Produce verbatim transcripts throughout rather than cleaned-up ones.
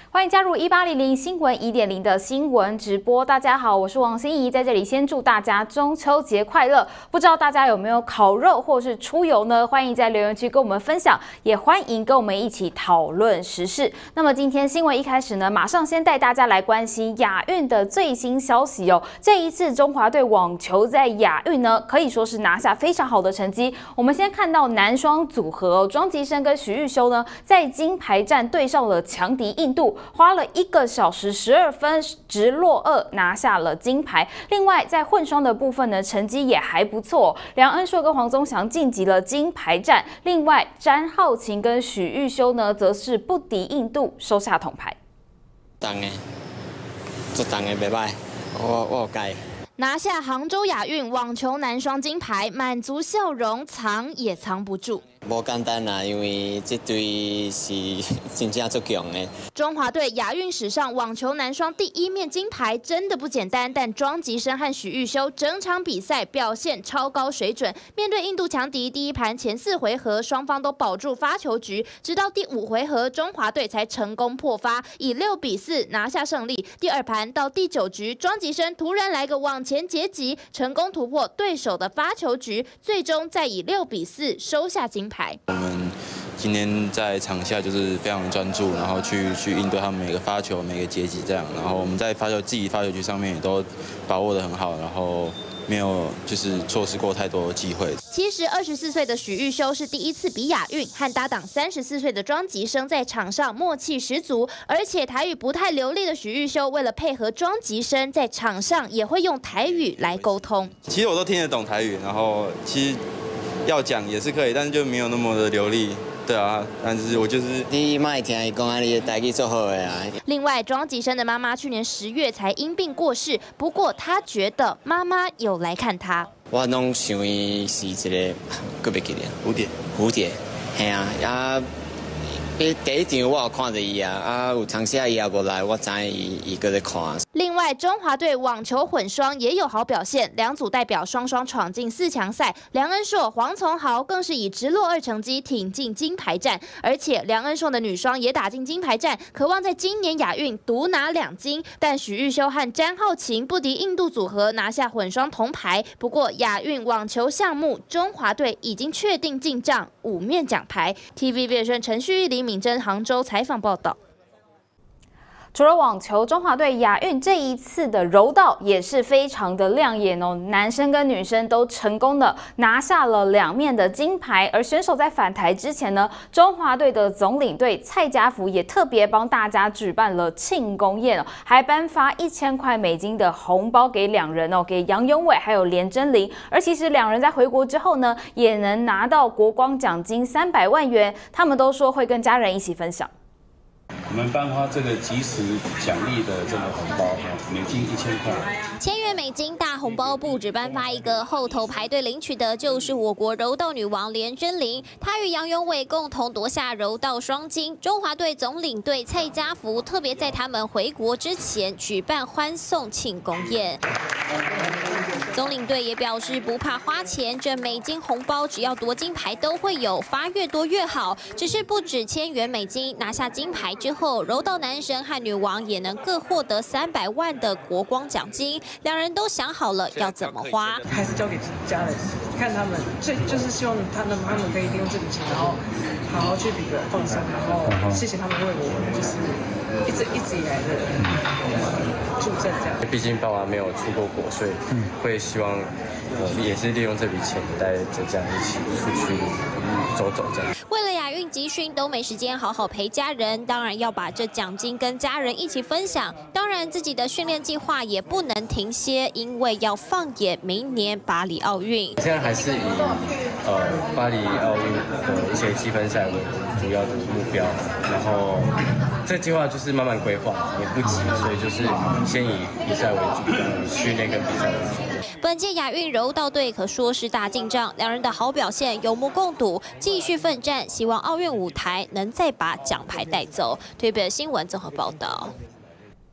欢迎加入一八零零新闻一点零的新闻直播。大家好，我是王心怡，在这里先祝大家中秋节快乐。不知道大家有没有烤肉或是出游呢？欢迎在留言区跟我们分享，也欢迎跟我们一起讨论时事。那么今天新闻一开始呢，马上先带大家来关心亚运的最新消息哦。这一次中华队网球在亚运呢，可以说是拿下非常好的成绩。我们先看到男双组合哦，庄吉生跟许育修呢，在金牌战对上了强敌印度。 花了一个小时十二分，直落二拿下了金牌。另外，在混双的部分呢，成绩也还不错。梁恩硕跟黄宗祥晋级了金牌战。另外，詹皓晴跟许育修呢，则是不敌印度，收下铜牌。 重的，做重的袂歹，我我有改。 拿下杭州亚运网球男双金牌，满足笑容藏也藏不住。 无简单啦，因为这队是真正足强的。 中华队亚运史上网球男双第一面金牌真的不简单，但庄吉生和许育修整场比赛表现超高水准。面对印度强敌，第一盘前四回合双方都保住发球局，直到第五回合中华队才成功破发，以六比四拿下胜利。第二盘到第九局，庄吉生突然来个往前截击，成功突破对手的发球局，最终再以六比四收下金牌。 我们今天在场下就是非常专注，然后去去应对他们每个发球、每个截击这样。然后我们在发球自己发球局上面也都把握得很好，然后没有就是错失过太多机会。 其实二十四岁的许育修是第一次比亚运，和搭档三十四岁的庄吉生在场上默契十足，而且台语不太流利的许育修为了配合庄吉生，在场上也会用台语来沟通。 其实我都听得懂台语，然后其实。 要讲也是可以，但是就没有那么的流利，对啊。但是我就是你莫听伊讲啊，你的台语做好的啊。 另外，庄吉生的妈妈去年十月才因病过世，不过他觉得妈妈有来看他。 我拢想伊是一个，搁袂记得蝴蝶， 蝴蝶，系啊，啊。 第一场我有看到伊啊，啊有长时伊也无来，我知伊伊搁在看。 另外，中华队网球混双也有好表现，两组代表双双闯进四强赛。梁恩硕、黄从豪更是以直落二成绩挺进金牌战，而且梁恩硕的女双也打进金牌战，渴望在今年亚运独拿两金。但许育修和詹皓晴不敌印度组合，拿下混双铜牌。不过，亚运网球项目，中华队已经确定进账五面奖牌。T V B 陈旭玉、李敏珍杭州采访报道。 除了网球，中华队亚运这一次的柔道也是非常的亮眼哦，男生跟女生都成功的拿下了两面的金牌。而选手在返台之前呢，中华队的总领队蔡家福也特别帮大家举办了庆功宴哦，还颁发一千块美金的红包给两人哦，给杨永伟还有连真玲。而其实两人在回国之后呢，也能拿到国光奖金三百万元，他们都说会跟家人一起分享。 我们颁发这个即时奖励的这个红包，美金一千块。 千元美金大红包不止颁发一个，后头排队领取的就是我国柔道女王连真玲，她与杨永伟共同夺下柔道双金。中华队总领队蔡家福特别在他们回国之前举办欢送庆功宴。总领队也表示不怕花钱，这美金红包只要夺金牌都会有，发越多越好。只是不止千元美金，拿下金牌之后，柔道男神和女王也能各获得三百万的国光奖金。两人都想好了要怎么花， 还是交给家人，看他们，最就是希望他们他们可以利用这笔钱，然后好好去比个放松，然后谢谢他们为我就是一直一直以来的助阵这样。 毕竟爸爸没有出过国，所以会希望呃也是利用这笔钱带着家人一起出去走走这样。 为了亚运集训都没时间好好陪家人，当然要把这奖金跟家人一起分享。当然自己的训练计划也不能停歇，因为要放眼明年巴黎奥运。 现在还是以呃巴黎奥运的一些积分赛为主要的目标，然后这计划就是慢慢规划，也不急，所以就是先以比赛为主，以训练跟比赛为主。 本届亚运柔道队可说是大进账，两人的好表现有目共睹，继续奋战，希望奥运舞台能再把奖牌带走。推北新闻综合报道。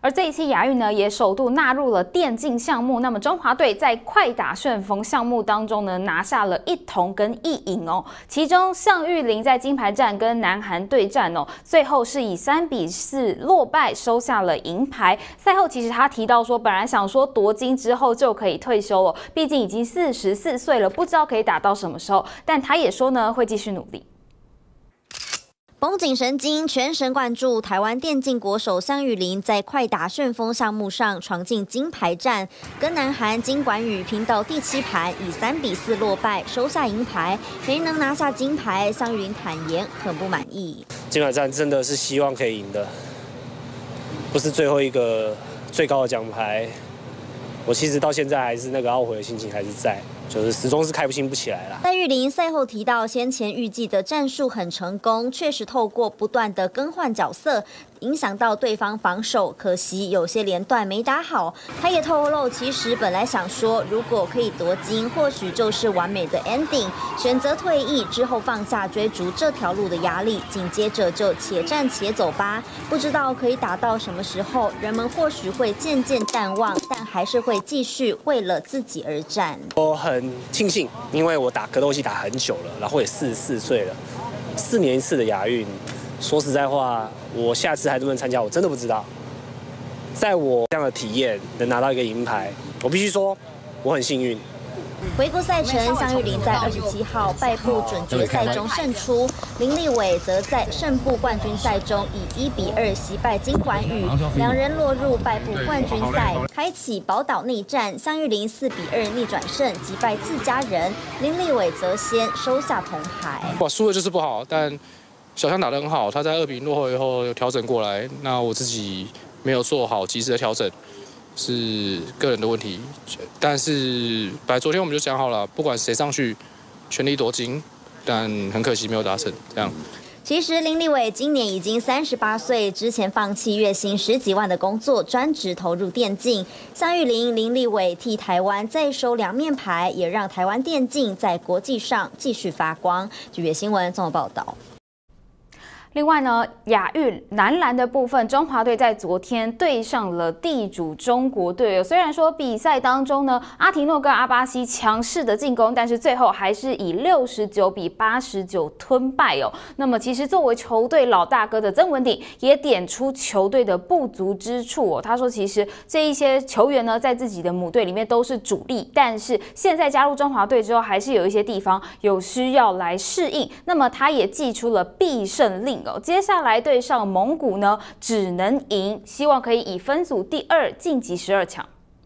而这一期亚运呢，也首度纳入了电竞项目。那么中华队在快打旋风项目当中呢，拿下了一铜跟一银哦。其中向玉玲在金牌战跟南韩对战哦，最后是以三比四落败，收下了银牌。赛后其实他提到说，本来想说夺金之后就可以退休了，毕竟已经四十四岁了，不知道可以打到什么时候。但他也说呢，会继续努力。 绷紧神经，全神贯注。台湾电竞国手向玉玲在快打旋风项目上闯进金牌战，跟南韩金管宇拼到第七盘，以三比四落败，收下银牌。没能拿下金牌，向玉玲坦言很不满意。 金牌战真的是希望可以赢的，不是最后一个最高的奖牌。我其实到现在还是那个懊悔的心情还是在。就是始终是开不心不起来啦。 戴玉玲赛后提到，先前预计的战术很成功，确实透过不断的更换角色，影响到对方防守，可惜有些连段没打好。他也透露，其实本来想说，如果可以夺金，或许就是完美的 ending， 选择退役之后放下追逐这条路的压力，紧接着就且战且走吧。不知道可以打到什么时候，人们或许会渐渐淡忘，但还是会继续为了自己而战。 我很庆幸，因为我打格斗技打很久了，然后也四十四岁了，四年一次的亚运。说实在话，我下次还能不能参加，我真的不知道。在我这样的体验能拿到一个银牌，我必须说我很幸运。 回顾赛程，向玉玲在二十七号败部准决赛中胜出，林立伟则在胜部冠军赛中以一比二击败金管宇，两人落入败部冠军赛，开启宝岛内战。向玉玲四比二逆转胜，击败自家人，林立伟则先收下铜牌。 哇，输的就是不好，但小象打得很好，他在二比零落后以后有调整过来，那我自己没有做好及时的调整。是个人的问题，但是本来昨天我们就讲好了，不管谁上去，全力夺金，但很可惜没有达成。这样。 其实林立伟今年已经三十八岁，之前放弃月薪十几万的工作，专职投入电竞。向玉玲、林立伟替台湾再收两面牌，也让台湾电竞在国际上继续发光。据月新闻综合报道。 另外呢，亚运男篮的部分，中华队在昨天对上了地主中国队。虽然说比赛当中呢，阿提诺跟阿巴西强势的进攻，但是最后还是以六十九比八十九吞败哦。那么其实作为球队老大哥的曾文鼎也点出球队的不足之处哦。他说，其实这一些球员呢，在自己的母队里面都是主力，但是现在加入中华队之后，还是有一些地方有需要来适应。那么他也祭出了必胜令。接下来对上蒙古呢，只能赢，希望可以以分组第二晋级十二强。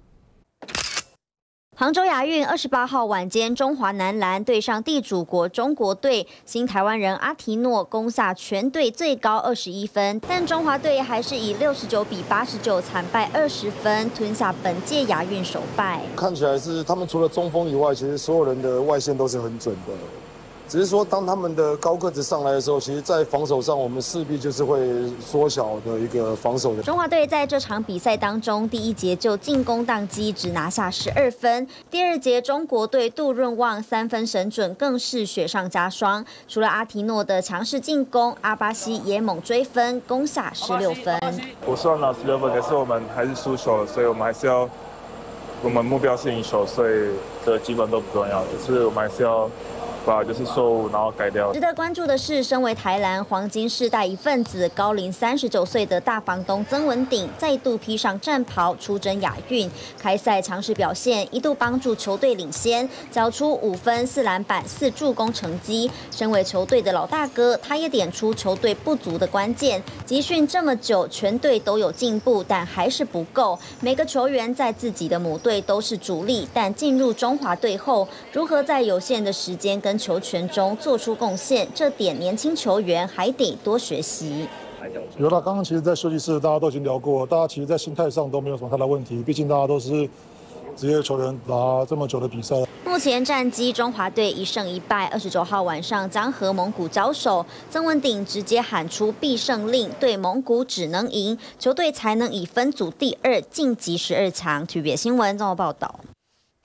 杭州亚运二十八号晚间，中华男篮对上地主国中国队，新台湾人阿提诺攻下全队最高二十一分，但中华队还是以六十九比八十九惨败二十分，吞下本届亚运首败。 看起来是他们除了中锋以外，其实所有人的外线都是很准的。只是说，当他们的高个子上来的时候，其实，在防守上，我们势必就是会缩小的一个防守的。 中华队在这场比赛当中，第一节就进攻宕机，只拿下十二分；第二节，中国队杜润旺三分神准，更是雪上加霜。除了阿提诺的强势进攻，阿巴西也猛追分，攻下十六分。 我希望拿十六分，可是我们还是输球了，所以我们还是要，我们目标是赢球，所以这基本都不重要，只是我们还是要。把就是错误，然后改掉。 值得关注的是，身为台篮黄金世代一份子、高龄三十九岁的大房东曾文鼎，再度披上战袍出征亚运。开赛强势表现，一度帮助球队领先，缴出五分、四篮板、四助攻成绩。身为球队的老大哥，他也点出球队不足的关键。集训这么久，全队都有进步，但还是不够。每个球员在自己的母队都是主力，但进入中华队后，如何在有限的时间跟球权中做出贡献，这点年轻球员还得多学习。 有了，刚刚其实，在休息室大家都已经聊过，大家其实，在心态上都没有什么太大问题，毕竟大家都是职业球员，打这么久的比赛。 目前战绩，中华队一胜一败。二十九号晚上将和蒙古交手，曾文鼎直接喊出必胜令，对蒙古只能赢，球队才能以分组第二晋级十二强。体育新闻综合报道。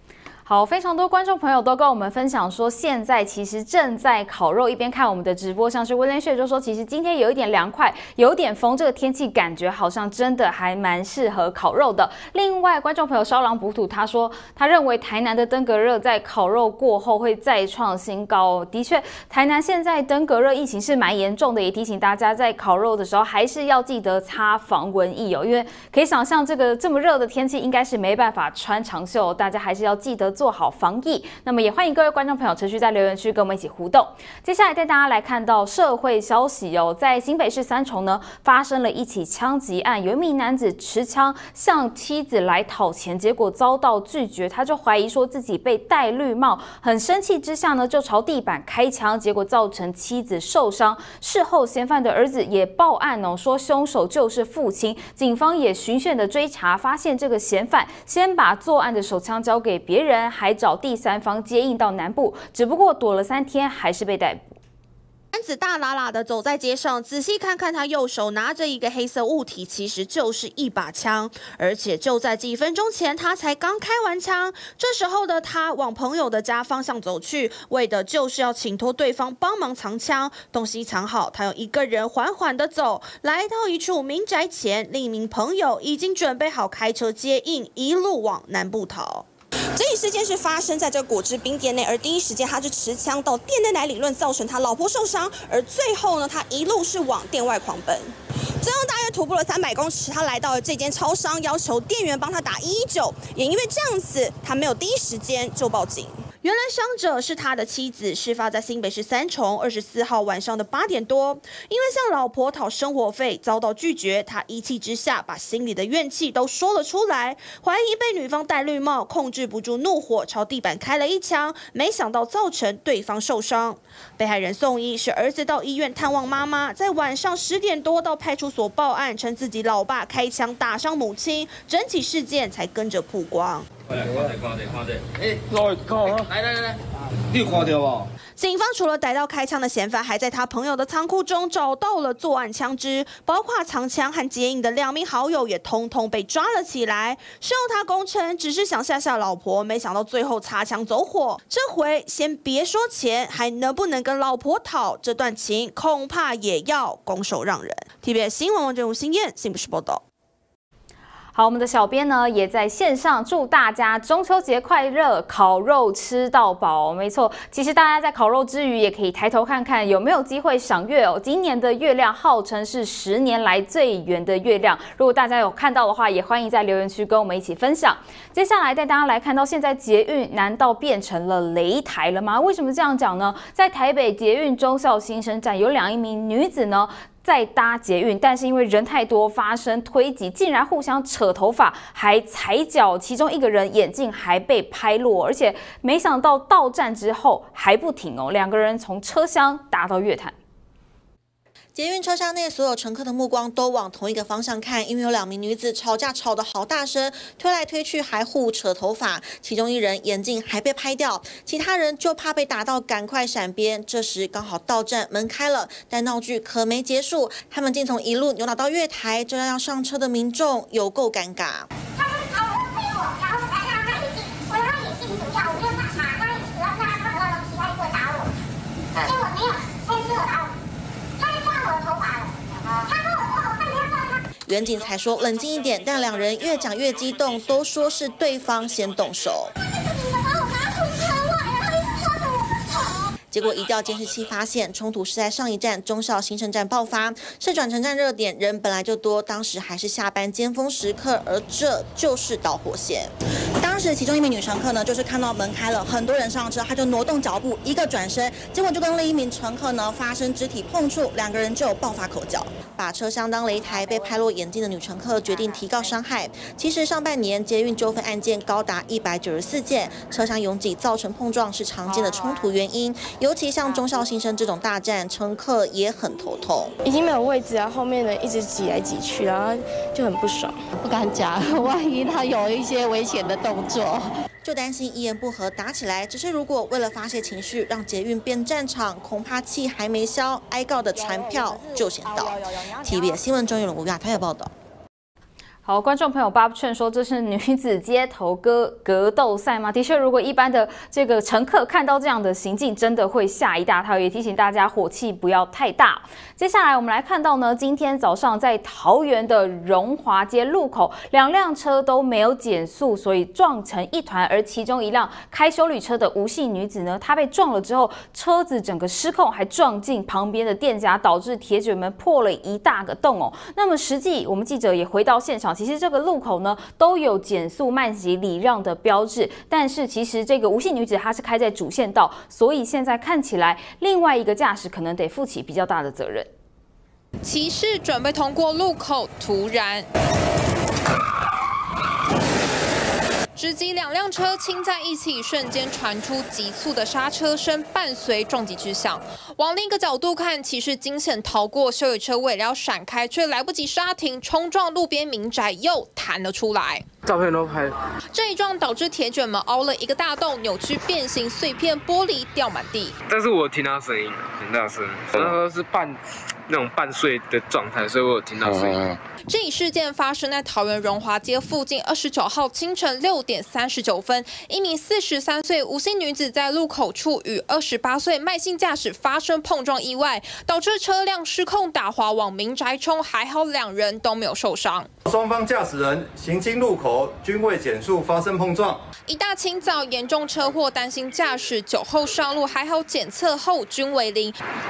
好，非常多观众朋友都跟我们分享说，现在其实正在烤肉，一边看我们的直播，像是威廉血就说，其实今天有一点凉快，有点风，这个天气感觉好像真的还蛮适合烤肉的。另外，观众朋友烧狼补土他说，他认为台南的登革热在烤肉过后会再创新高。的确，台南现在登革热疫情是蛮严重的，也提醒大家在烤肉的时候还是要记得擦防蚊液哦，因为可以想象这个这么热的天气应该是没办法穿长袖，大家还是要记得做好防疫。那么也欢迎各位观众朋友持续在留言区跟我们一起互动。接下来带大家来看到社会消息哦，在新北市三重呢发生了一起枪击案，有一名男子持枪向妻子来讨钱，结果遭到拒绝，他就怀疑说自己被戴绿帽，很生气之下呢就朝地板开枪，结果造成妻子受伤。事后嫌犯的儿子也报案哦，说凶手就是父亲。警方也循线的追查，发现这个嫌犯先把作案的手枪交给别人，还找第三方接应到南部，只不过躲了三天，还是被逮捕。 男子大喇喇的走在街上，仔细看看他右手拿着一个黑色物体，其实就是一把枪，而且就在几分钟前他才刚开完枪。这时候的他往朋友的家方向走去，为的就是要请托对方帮忙藏枪。东西藏好，他又一个人缓缓的走，来到一处民宅前，另一名朋友已经准备好开车接应，一路往南部逃。这一事件是发生在这个果汁冰店内，而第一时间他是持枪到店内来理论，造成他老婆受伤，而最后呢，他一路是往店外狂奔。最后大约徒步了三百公尺，他来到了这间超商，要求店员帮他打一一九，也因为这样子，他没有第一时间就报警。原来伤者是他的妻子，事发在新北市三重，二十四号晚上的八点多，因为向老婆讨生活费遭到拒绝，他一气之下把心里的怨气都说了出来，怀疑被女方戴绿帽，控制不住怒火，朝地板开了一枪，没想到造成对方受伤。被害人宋一是儿子到医院探望妈妈，在晚上十点多到派出所报案，称自己老爸开枪打伤母亲，整起事件才跟着曝光。快来，快点，快点，快点！哎，来，靠啊！来来来来，你有看到吗？警方除了逮到开枪的嫌犯，还在他朋友的仓库中找到了作案枪支，包括藏枪和接应的两名好友也通通被抓了起来。事后他供称，只是想吓吓老婆，没想到最后擦枪走火。这回先别说钱，还能不能跟老婆讨这段情，恐怕也要拱手让人。T V B S 新闻王振武、新燕新北市报道。 好，我们的小编呢也在线上祝大家中秋节快乐，烤肉吃到饱。没错，其实大家在烤肉之余，也可以抬头看看有没有机会赏月哦。今年的月亮号称是十年来最圆的月亮，如果大家有看到的话，也欢迎在留言区跟我们一起分享。接下来带大家来看到，现在捷运难道变成了擂台了吗？为什么这样讲呢？在台北捷运忠孝新生站有两名女子呢。在搭捷运，但是因为人太多，发生推挤，竟然互相扯头发，还踩脚，其中一个人眼镜还被拍落，而且没想到到站之后还不停哦，两个人从车厢打到月台。 捷运车厢内所有乘客的目光都往同一个方向看，因为有两名女子吵架吵得好大声，推来推去还互扯头发，其中一人眼镜还被拍掉，其他人就怕被打到赶快闪边。这时刚好到站门开了，但闹剧可没结束，他们竟从一路扭打到月台，这让要上车的民众有够尴尬。远景才说冷静一点，但两人越讲越激动，都说是对方先动手。结果移调监视器发现，冲突是在上一站忠孝新生站爆发，是转乘站热点，人本来就多，当时还是下班尖峰时刻，而这就是导火线。当时其中一名女乘客呢，就是看到门开了，很多人上车，她就挪动脚步，一个转身，结果就跟另一名乘客呢发生肢体碰触，两个人就有爆发口角。把车厢当擂台，被拍落眼镜的女乘客决定提告伤害。其实上半年捷运纠纷案件高达一百九十四件，车厢拥挤造成碰撞是常见的冲突原因。尤其像忠孝新生这种大站，乘客也很头痛。 已经没有位置啊，后面人一直挤来挤去，然后就很不爽。 不敢讲，万一他有一些危险的动作。 就担心一言不合打起来。只是如果为了发泄情绪让捷运变战场，恐怕气还没消，哀告的传票就先到。T V B S 新闻中有吴亚台的报道。 好，观众朋友 Bob 劝说这是女子街头格格斗赛吗？的确，如果一般的这个乘客看到这样的行径，真的会吓一大跳。也提醒大家火气不要太大。接下来我们来看到呢，今天早上在桃园的荣华街路口，两辆车都没有减速，所以撞成一团。而其中一辆开休旅车的吴姓女子呢，她被撞了之后，车子整个失控，还撞进旁边的店家，导致铁卷门破了一大个洞哦。那么实际我们记者也回到现场。其实这个路口呢都有减速慢行礼让的标志，但是其实这个吴姓女子她是开在主线道，所以现在看起来另外一个驾驶可能得负起比较大的责任。 骑士准备通过路口，突然直击两辆车倾在一起，瞬间传出急促的刹车声，伴随撞击之响。往另一个角度看，骑士惊险逃过，休旅车为了要闪开，却来不及刹停，冲撞路边民宅，又弹了出来。 照片都拍。 这一撞导致铁卷门凹了一个大洞，扭曲变形，碎片玻璃掉满地。 但是我听到声音很大声，那时候是半那种半睡的状态，所以我有听到声音。 这一事件发生在桃园荣华街附近，二十九号清晨六点三十九分，一名四十三岁吴姓女子在路口处与二十八岁麦姓驾驶发生碰撞意外，导致车辆失控打滑往民宅冲，还好两人都没有受伤。 双方驾驶人行经路口均未减速发生碰撞。 一大清早严重车祸，担心驾驶酒后上路，还好检测后均为零。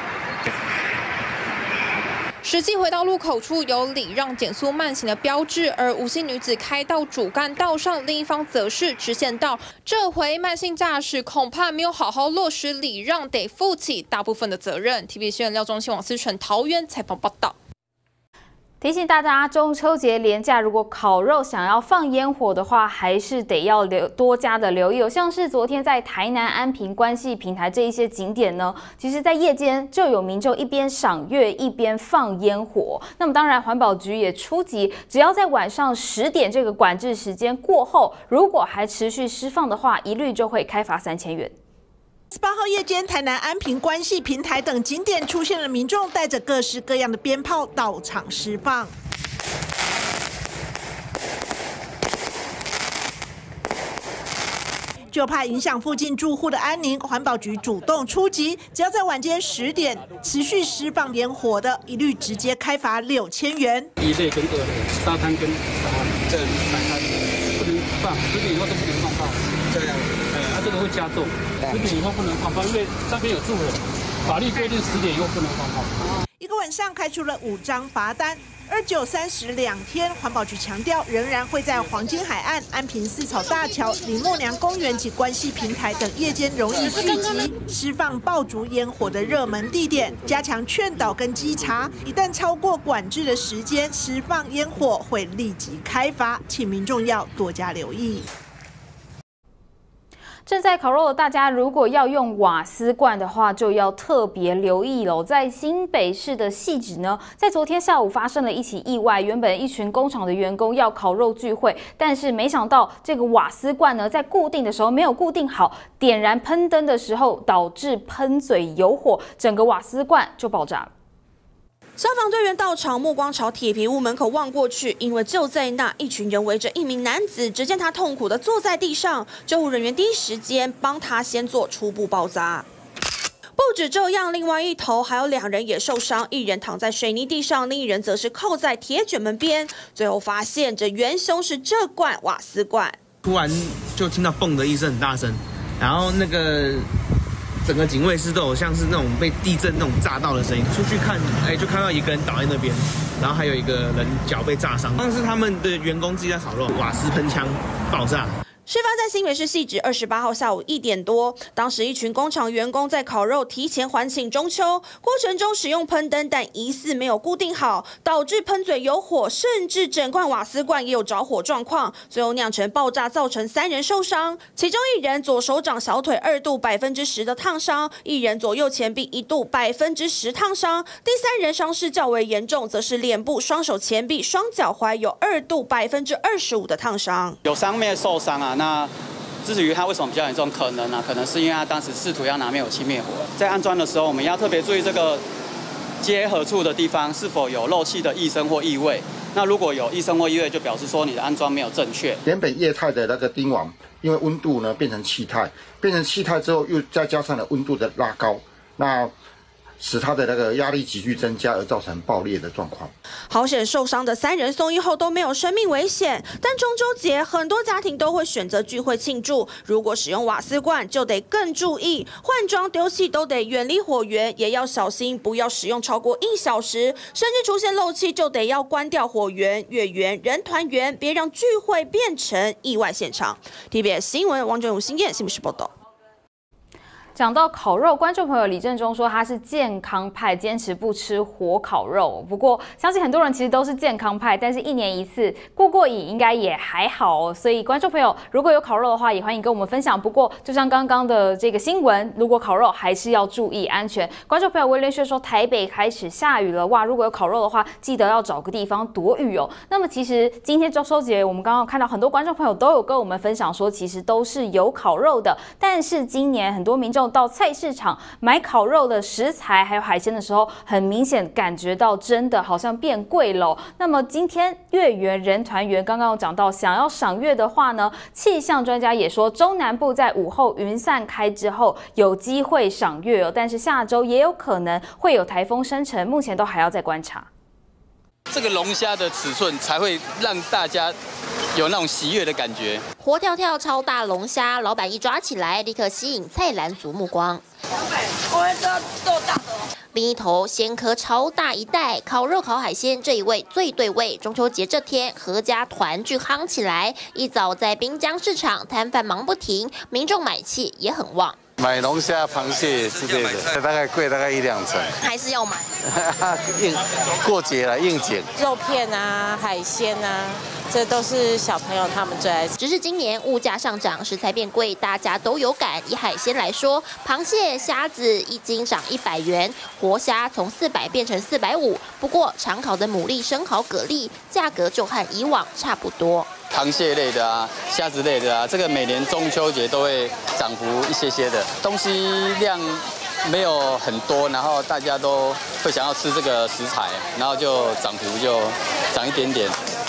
实际回到路口处有礼让减速慢行的标志，而吴姓女子开到主干道上，另一方则是直线道。这回慢性驾驶恐怕没有好好落实礼让，得负起大部分的责任。T V B 新闻廖中信、王思纯桃园采访报道。 提醒大家，中秋节连假如果烤肉想要放烟火的话，还是得要留多加的留意哦。像是昨天在台南安平关系平台这一些景点呢，其实在夜间就有民众一边赏月一边放烟火。那么当然，环保局也出击，只要在晚上十点这个管制时间过后，如果还持续释放的话，一律就会开罚三千元。 十八号夜间，台南安平关系平台等景点出现了民众带着各式各样的鞭炮到场释放。就怕影响附近住户的安宁，环保局主动出击，只要在晚间十点持续释放烟火的，一律直接开罚六千元。 一类跟二类，沙滩跟沙滩这三摊不能放，十点以后都不能放炮。这样，它这个会加重，十点以后不能放炮，因为上面有住人，法律规定十点以后不能放炮。 一个晚上开出了五张罚单。二九三十两天，环保局强调，仍然会在黄金海岸、安平四草大桥、林默娘公园及关系平台等夜间容易聚集、释放爆竹烟火的热门地点，加强劝导跟稽查。一旦超过管制的时间，释放烟火会立即开罚，请民众要多加留意。 正在烤肉的大家，如果要用瓦斯罐的话，就要特别留意喽。在新北市的汐止呢，在昨天下午发生了一起意外。原本一群工厂的员工要烤肉聚会，但是没想到这个瓦斯罐呢，在固定的时候没有固定好，点燃喷灯的时候导致喷嘴有火，整个瓦斯罐就爆炸了。 消防队员到场，目光朝铁皮屋门口望过去，因为就在那，一群人围着一名男子，只见他痛苦地坐在地上。救护人员第一时间帮他先做初步包扎。不止这样，另外一头还有两人也受伤，一人躺在水泥地上，另一人则是靠在铁卷门边。最后发现，这元凶是这罐瓦斯罐。 突然就听到嘣的一声很大声，然后那个。整个警卫室都有像是那种被地震那种炸到的声音，出去看，哎，就看到一个人倒在那边，然后还有一个人脚被炸伤，但是他们的员工自己在烤肉，瓦斯喷枪爆炸。 事发在新北市汐止，二十八号下午一点多，当时一群工厂员工在烤肉，提前欢庆中秋，过程中使用喷灯，但疑似没有固定好，导致喷嘴有火，甚至整罐瓦斯罐也有着火状况，最后酿成爆炸，造成三人受伤，其中一人左手掌、小腿二度百分之十的烫伤，一人左右前臂一度百分之十烫伤，第三人伤势较为严重，则是脸部、双手前臂、双脚踝有二度百分之二十五的烫伤， 有伤没受伤啊？那至于它为什么比较严重，可能啊，可能是因为它当时试图要拿灭火器灭火，在安装的时候，我们要特别注意这个接合处的地方是否有漏气的异声或异味。 那如果有医生或医院，就表示说你的安装没有正确。 原本液态的那个钉网，因为温度呢变成气态，变成气态之后又再加上了温度的拉高，那使它的那个压力急剧增加，而造成爆裂的状况。 好险，受伤的三人送医后都没有生命危险。但中秋节很多家庭都会选择聚会庆祝，如果使用瓦斯罐，就得更注意，换装丢弃都得远离火源，也要小心，不要使用超过一小时，甚至出现漏气就得要关掉火源，月圆人团圆，别让聚会变成意外现场。T V B S 新闻王俊武、新燕新闻室报道。 讲到烤肉，观众朋友李正中说他是健康派，坚持不吃火烤肉。不过，相信很多人其实都是健康派，但是一年一次过过瘾应该也还好哦。所以，观众朋友如果有烤肉的话，也欢迎跟我们分享。不过，就像刚刚的这个新闻，如果烤肉还是要注意安全。观众朋友威廉薛说，台北开始下雨了，哇！如果有烤肉的话，记得要找个地方躲雨哦。那么，其实今天中秋节，我们刚刚看到很多观众朋友都有跟我们分享说，其实都是有烤肉的，但是今年很多民众到菜市场买烤肉的食材还有海鲜的时候，很明显感觉到真的好像变贵了。那么今天月圆人团圆，刚刚有讲到，想要赏月的话呢，气象专家也说，中南部在午后云散开之后有机会赏月哦，但是下周也有可能会有台风生成，目前都还要再观察。 这个龙虾的尺寸才会让大家有那种喜悦的感觉。 活跳跳超大龙虾，老板一抓起来，立刻吸引菜篮族目光。另一头鲜壳超大一袋，烤肉烤海鲜，这一位最对味。中秋节这天，合家团聚夯起来，一早在滨江市场摊贩忙不停，民众买气也很旺。 买龙虾、螃蟹之类的，大概贵大概一两成， 还是要买。 应过节了，应景。 肉片啊，海鲜啊，这都是小朋友他们最爱吃。 只是今年物价上涨，食材变贵，大家都有感。以海鲜来说，螃蟹、虾子一斤涨一百元，活虾从四百变成四百五。不过常烤的牡蛎、生蚝、蛤蜊价格就和以往差不多。 螃蟹类的啊，虾子类的啊，这个每年中秋节都会涨幅一些些的，东西量没有很多，然后大家都会想要吃这个食材，然后就涨幅就涨一点点。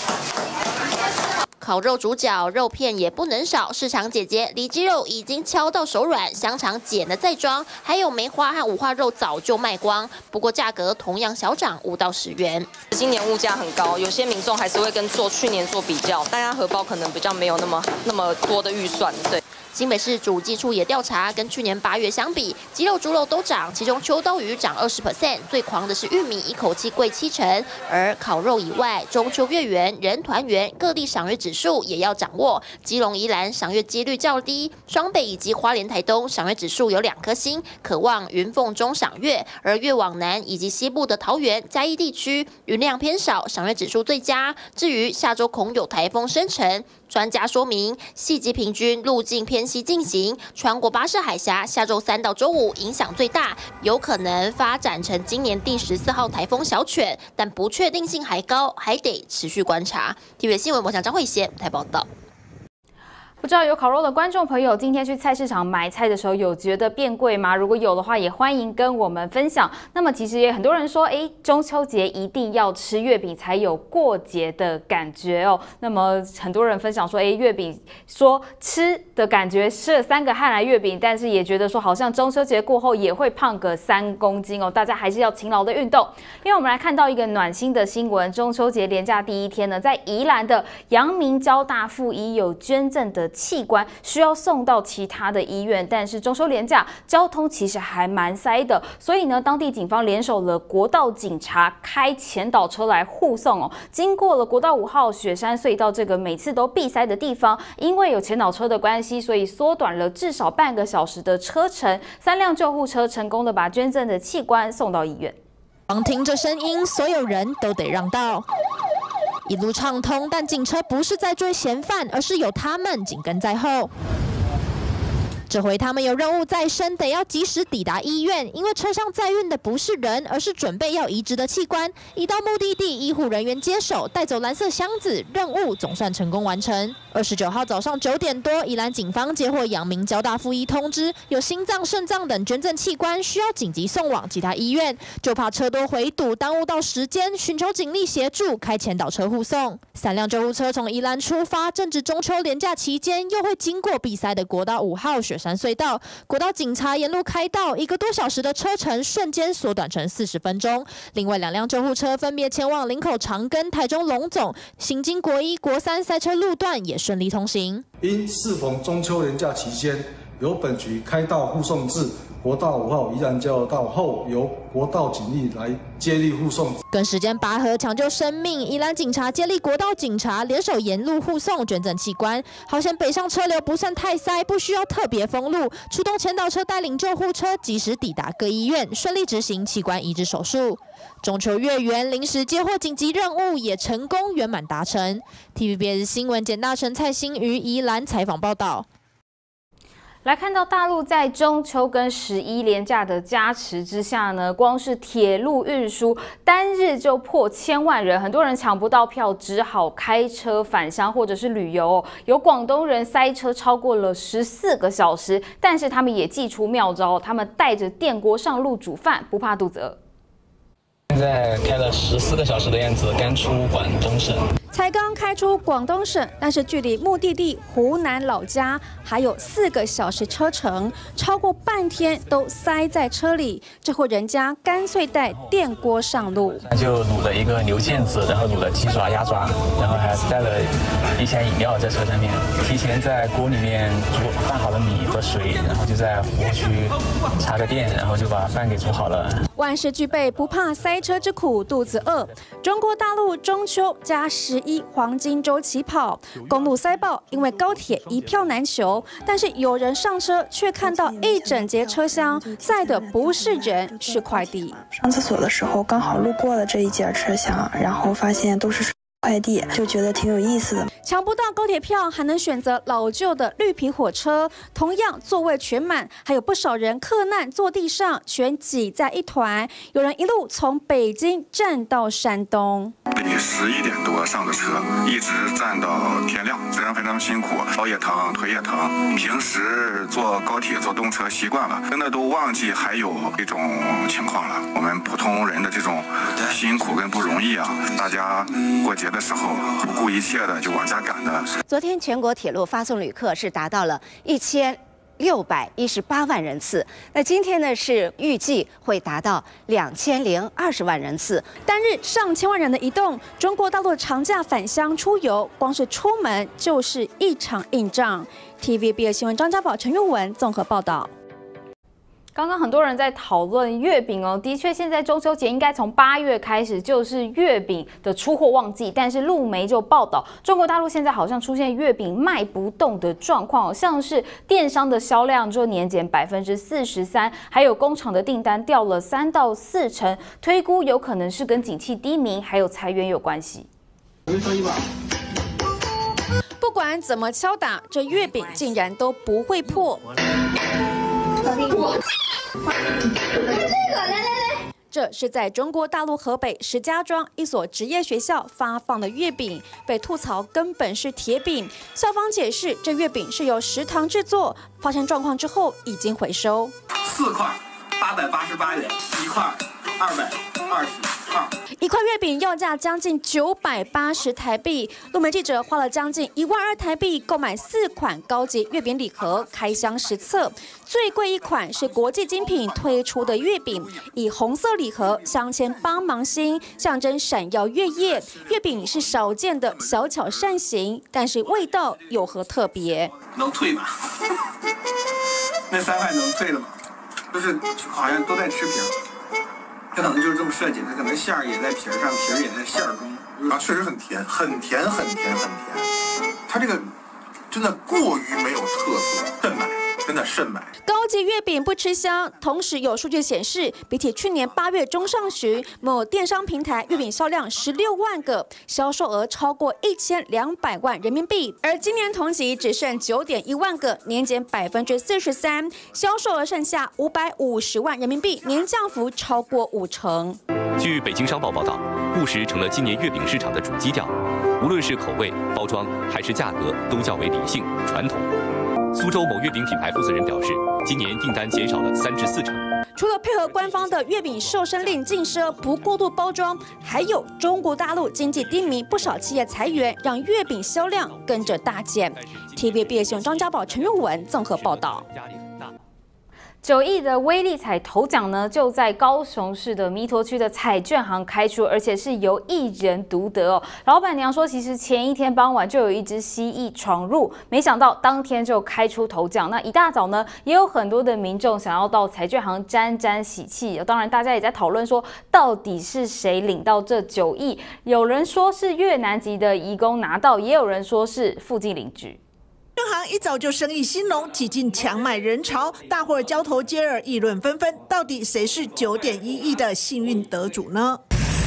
烤肉主角肉片也不能少，市场姐姐里脊肉已经敲到手软，香肠剪了再装，还有梅花和五花肉早就卖光，不过价格同样小涨五到十元。 今年物价很高，有些民众还是会跟做去年做比较，大家荷包可能比较没有那么那么多的预算，对。 新北市主计处也调查，跟去年八月相比，鸡肉、猪肉都涨，其中秋刀鱼涨二十 percent， 最狂的是玉米，一口气贵七成。而烤肉以外，中秋月圆、人团圆，各地赏月指数也要掌握。基隆、宜兰赏月几率较低，双北以及花莲、台东赏月指数有两颗星，可望云凤中赏月。而越往南以及西部的桃园、嘉义地区，云量偏少，赏月指数最佳。至于下周恐有台风生成。专家说明，细极平均路径偏西进行，穿过巴士海峡，下周三到周五影响最大，有可能发展成今年第十四号台风小犬，但不确定性还高，还得持续观察。T V B 新闻，我想张慧娴台报道。不知道有烤肉的观众朋友，今天去菜市场买菜的时候有觉得变贵吗？如果有的话，也欢迎跟我们分享。那么其实也很多人说，哎，中秋节一定要吃月饼才有过节的感觉哦。那么很多人分享说，哎，月饼说吃的感觉吃了三个汉来月饼，但是也觉得说好像中秋节过后也会胖个三公斤哦。大家还是要勤劳的运动。因为我们来看到一个暖心的新闻，中秋节连假第一天呢，在宜兰的阳明交大附医有捐赠的器官需要送到其他的医院，但是中秋连假交通其实还蛮塞的，所以呢，当地警方联手了国道警察，开前导车来护送哦。经过了国道五号雪山隧道这个每次都闭塞的地方，因为有前导车的关系，所以缩短了至少半个小时的车程。三辆救护车成功的把捐赠的器官送到医院。 光听这声音，所有人都得让道。一路畅通，但警车不是在追嫌犯，而是有他们紧跟在后。 这回他们有任务在身，得要及时抵达医院，因为车上载运的不是人，而是准备要移植的器官。一到目的地，医护人员接手，带走蓝色箱子，任务总算成功完成。二十九号早上九点多，宜兰警方接获阳明交大附医通知，有心脏、肾脏等捐赠器官需要紧急送往其他医院，就怕车多回堵，耽误到时间，寻求警力协助，开前导车护送。三辆救护车从宜兰出发，正值中秋连假期间，又会经过闭塞的国道五号雪山隧道。国道警察沿路开道，一个多小时的车程瞬间缩短成四十分钟。另外两辆救护车分别前往林口长庚、台中龙总，行经国一、国三塞车路段也顺利通行。 因适逢中秋连假期间，由本局开道护送至国道五号宜兰交流道后，由国道警力来接力护送。 跟时间拔河抢救生命，宜兰警察接力国道警察联手沿路护送捐赠器官。好险北上车流不算太塞，不需要特别封路，出动前导车带领救护车及时抵达各医院，顺利执行器官移植手术。中秋月圆，临时接获紧急任务也成功圆满达成。T V B S 新闻简大成、蔡欣瑜宜兰采访报道。 来看到大陆在中秋跟十一连假的加持之下呢，光是铁路运输单日就破千万人，很多人抢不到票，只好开车返乡或者是旅游哦。有广东人塞车超过了十四个小时，但是他们也祭出妙招，他们带着电锅上路煮饭，不怕肚子饿。 现在开了十四个小时的样子，刚出广东省。 才刚开出广东省，但是距离目的地湖南老家还有四个小时车程，超过半天都塞在车里。这户人家干脆带电锅上路， 那就卤了一个牛腱子，然后卤了鸡爪、鸭爪，然后还带了一箱饮料在车上面。提前在锅里面煮放好了米和水，然后就在火区插个电，然后就把饭给煮好了。 万事俱备，不怕塞车之苦，肚子饿。中国大陆中秋加十一黄金周起跑，公路塞爆，因为高铁一票难求。但是有人上车，却看到一整节车厢载的不是人，是快递。 上厕所的时候刚好路过了这一节车厢，然后发现都是快递，就觉得挺有意思的。 抢不到高铁票，还能选择老旧的绿皮火车，同样座位全满，还有不少人克难坐地上，全挤在一团。有人一路从北京站到山东， 得十一点多上的车，一直站到天亮，虽然非常辛苦，腰也疼，腿也疼。平时坐高铁、坐动车习惯了，真的都忘记还有这种情况了。我们普通人的这种辛苦跟不容易啊，大家过节的时候不顾一切的就往家赶的。 昨天全国铁路发送旅客是达到了一千六百一十八万人次，那今天呢是预计会达到两千零二十万人次， 单日上千万人的移动。中国大陆长假返乡出游，光是出门就是一场硬仗。T V B 新闻张家宝、陈玉文综合报道。 刚刚很多人在讨论月饼哦，的确，现在中秋节应该从八月开始就是月饼的出货旺季，但是路媒就报道，中国大陆现在好像出现月饼卖不动的状况，像是电商的销量就年减百分之四十三，还有工厂的订单掉了三到四成，推估有可能是跟景气低迷还有裁员有关系。 不管怎么敲打，这月饼竟然都不会破。这是在中国大陆河北石家庄一所职业学校发放的月饼，被吐槽根本是铁饼。校方解释，这月饼是由食堂制作，发生状况之后已经回收。 四块八百八十八元，一块二百二十二。 一块月饼要价将近九百八十台币，路媒记者花了将近一万二台币购买四款高级月饼礼盒，开箱实测。最贵一款是国际精品推出的月饼，以红色礼盒镶嵌八芒星，象征闪耀月夜。月饼是少见的小巧扇形，但是味道有何特别？ 能退吗？那三块能退了吗？就是好像都在吃皮儿。它可能就是这么设计的，它可能馅儿也在皮儿上，皮儿也在馅儿中。 啊，确实很甜，很甜，很甜，很甜。它这个真的过于没有特色，真奶， 真的慎买。 高级月饼不吃香，同时有数据显示，比起去年八月中上旬，某电商平台月饼销量十六万个，销售额超过一千两百万人民币，而今年同期只剩九点一万个，年减百分之四十三，销售额剩下五百五十万人民币，年降幅超过五成。 据北京商报报道，务实成了今年月饼市场的主基调，无论是口味、包装还是价格，都较为理性传统。苏州某月饼品牌负责人表示，今年订单减少了三至四成。 除了配合官方的月饼瘦身令禁奢不过度包装，还有中国大陆经济低迷，不少企业裁员，让月饼销量跟着大减。T V B S 新闻张家宝、陈韵文综合报道。 九亿的威力彩头奖呢，就在高雄市的弥陀区的彩券行开出，而且是由一人独得哦。老板娘说，其实前一天傍晚就有一只蜥蜴闯入，没想到当天就开出头奖。那一大早呢，也有很多的民众想要到彩券行沾沾喜气。当然，大家也在讨论说，到底是谁领到这九亿？有人说是越南籍的移工拿到，也有人说是附近邻居。 券行一早就生意兴隆，挤进抢买人潮，大伙儿交头接耳，议论纷纷。到底谁是九点一亿的幸运得主呢？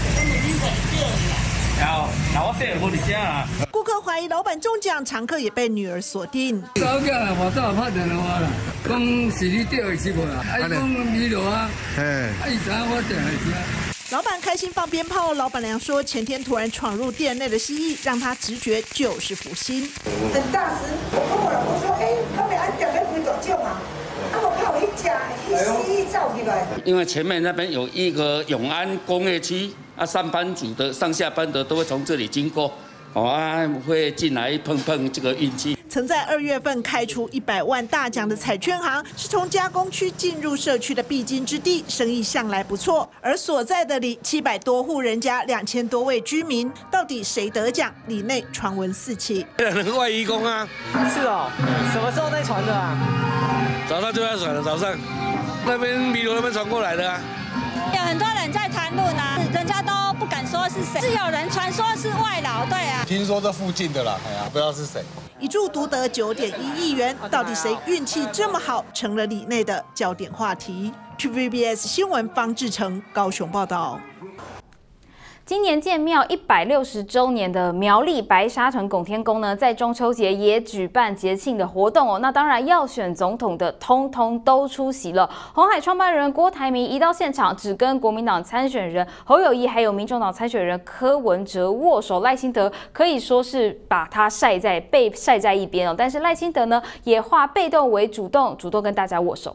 顾客怀疑老板中奖，常客也被女儿锁定。 早起来，我早拍电话啦，讲是你钓的是无啦？啊，伊讲米罗啊，啊，伊知影我钓的是。 老板开心放鞭炮，老板娘说前天突然闯入店内的蜥蜴，让她直觉就是福星。 很大时，我跟我老公说，哎，他们安点要开大奖啊，啊我靠一家一蜥蜴造起来。 因为前面那边有一个永安工业区，啊，上班族的上下班的都会从这里经过。哦啊，会进来碰碰这个运气。 曾在二月份开出一百万大奖的彩券行，是从加工区进入社区的必经之地，生意向来不错。而所在的里七百多户人家，两千多位居民，到底谁得奖？里内传闻四起。 外移工啊？ 是哦，什么时候在传的啊？ 早上就要传了，早上那边弥罗那边传过来的啊。 有很多人在谈论啊，人家都不敢说是谁，是有人传说是外劳，对啊。 听说这附近的啦，哎呀，不知道是谁。 一注独得九点一亿元，到底谁运气这么好，成了里内的焦点话题。T V B S 新闻方志成高雄报道。今年建庙一百六十周年的苗栗白沙屯拱天宫呢，在中秋节也举办节庆的活动哦。那当然要选总统的，通通都出席了。鸿海创办人郭台铭一到现场，只跟国民党参选人侯友宜还有民众党参选人柯文哲握手，赖清德可以说是把他晒在被晒在一边哦。但是赖清德呢，也化被动为主动，主动跟大家握手。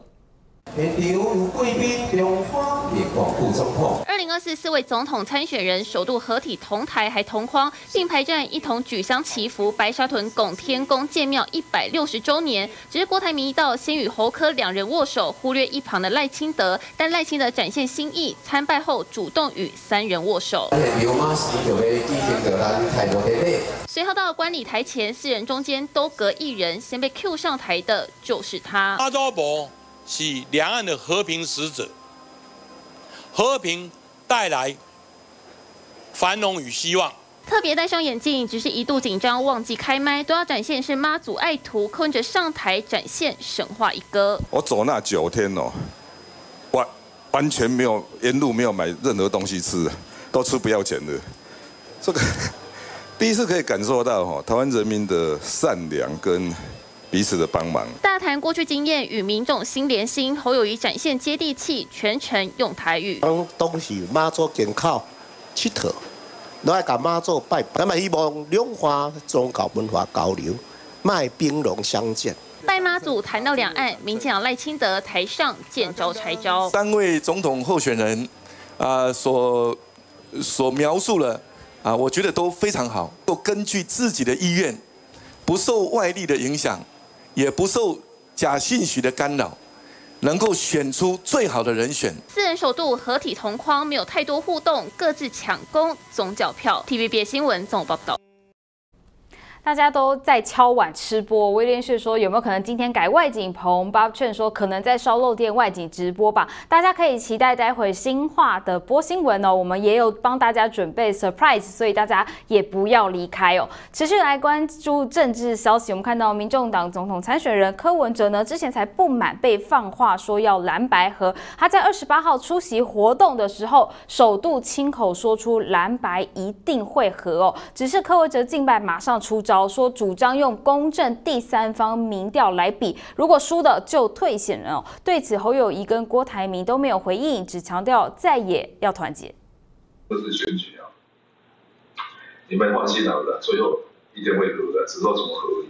二零二四四位总统参选人首度合体同台还同框，并排站一同举香祈福白沙屯拱天宫建庙一百六十周年。只是郭台铭一到，先与侯柯两人握手，忽略一旁的赖清德。但赖清德展现心意，参拜后主动与三人握手。随后到观礼台前，四人中间都隔一人，先被 Q 上台的就是他。 阿昭伯是两岸的和平使者，和平带来繁荣与希望。 特别戴上眼镜，只是一度紧张忘记开麦，都要展现是妈祖爱徒，柯文哲上台展现神话一哥。 我走那九天哦，完完全没有沿路没有买任何东西吃，都吃不要钱的。这个第一次可以感受到哈台湾人民的善良跟彼此的帮忙。 大谈过去经验与民众心连心，侯友宜展现接地气，全程用台语。 当当时妈祖健靠佚佗，都爱甲妈祖拜拜，咁啊希望两岸宗教文化交流，卖兵戎相见。 拜妈祖谈到两岸，民进党赖清德台上见招拆招。 三位总统候选人啊、呃、所所描述了啊、呃，我觉得都非常好，都根据自己的意愿，不受外力的影响。也不受假信息的干扰，能够选出最好的人选。 四人首度合体同框，没有太多互动，各自抢攻总角票。T V B S 新闻综合报道。 大家都在敲碗吃播，威廉士说有没有可能今天改外景棚 ？Bob Chen 说可能在烧肉店外景直播吧，大家可以期待待会新化的播新闻哦。我们也有帮大家准备 surprise， 所以大家也不要离开哦。持续来关注政治消息，我们看到民众党总统参选人柯文哲呢，之前才不满被放话说要蓝白合，他在二十八号出席活动的时候，首度亲口说出蓝白一定会合哦。只是柯文哲近拜马上出招。说主张用公正第三方民调来比，如果输的就退选人哦。对此，侯友宜跟郭台铭都没有回应，只强调在野要团结。 这是选举啊，你们放心好了，最后一定会合的，只是说怎么合而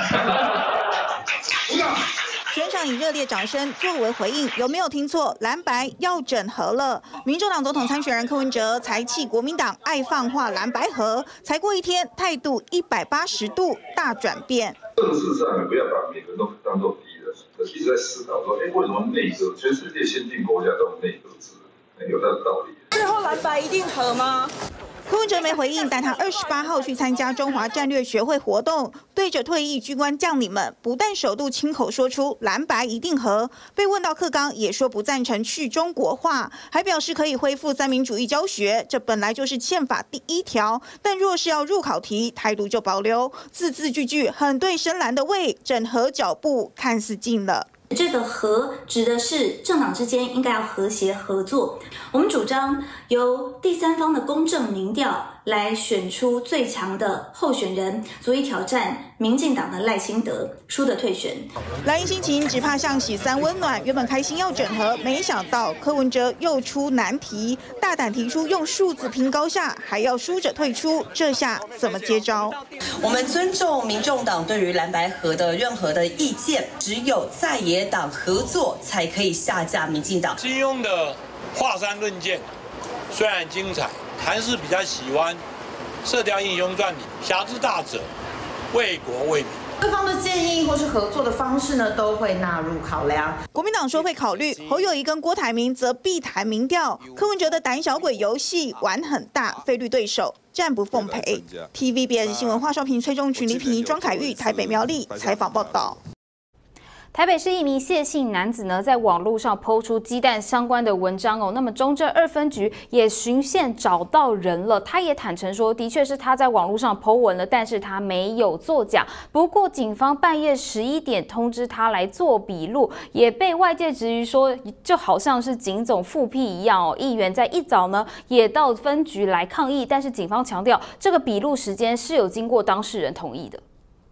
已。 全场以热烈掌声作为回应，有没有听错？蓝白要整合了。民众党总统参选人柯文哲才气国民党爱放话蓝白合，才过一天，态度一百八十度大转变。 政治上你不要把每个人都当作敌人，一直在思考说，哎，为什么内阁？全世界先进国家都有内阁制，有它的道理。 最后蓝白一定合吗？柯文哲没回应，但他二十八号去参加中华战略学会活动，对着退役军官将领们，不但首度亲口说出蓝白一定合，被问到课纲也说不赞成去中国化，还表示可以恢复三民主义教学，这本来就是宪法第一条，但若是要入考题，态度就保留，字字句句很对深蓝的味，整合脚步看似近了。 这个和指的是政党之间应该要和谐合作。我们主张由第三方的公正民调来选出最强的候选人，足以挑战民进党的赖清德，输的退选。 蓝营心情只怕像喜三温暖，原本开心要整合，没想到柯文哲又出难题，大胆提出用数字拼高下，还要输者退出，这下怎么接招？ 我们尊重民众党对于蓝白合的任何的意见，只有在野党合作才可以下架民进党。 金庸的华山论剑虽然精彩，还是比较喜欢《射雕英雄传》里侠之大者，为国为民。 各方的建议或是合作的方式呢，都会纳入考量。 国民党说会考虑，侯友宜跟郭台铭则必谈民调。柯文哲的胆小鬼游戏玩很大，非绿对手，战不奉陪。T V B S 新闻华少平、崔仲群、李品仪、庄凯玉，台北苗栗采访报道。 台北市一名谢姓男子呢，在网络上抛出鸡蛋相关的文章哦。那么中正二分局也循线找到人了，他也坦诚说，的确是他在网络上 po 文了，但是他没有作假。不过警方半夜十一点通知他来做笔录，也被外界质疑说，就好像是警总复辟一样哦。议员在一早呢也到分局来抗议，但是警方强调，这个笔录时间是有经过当事人同意的。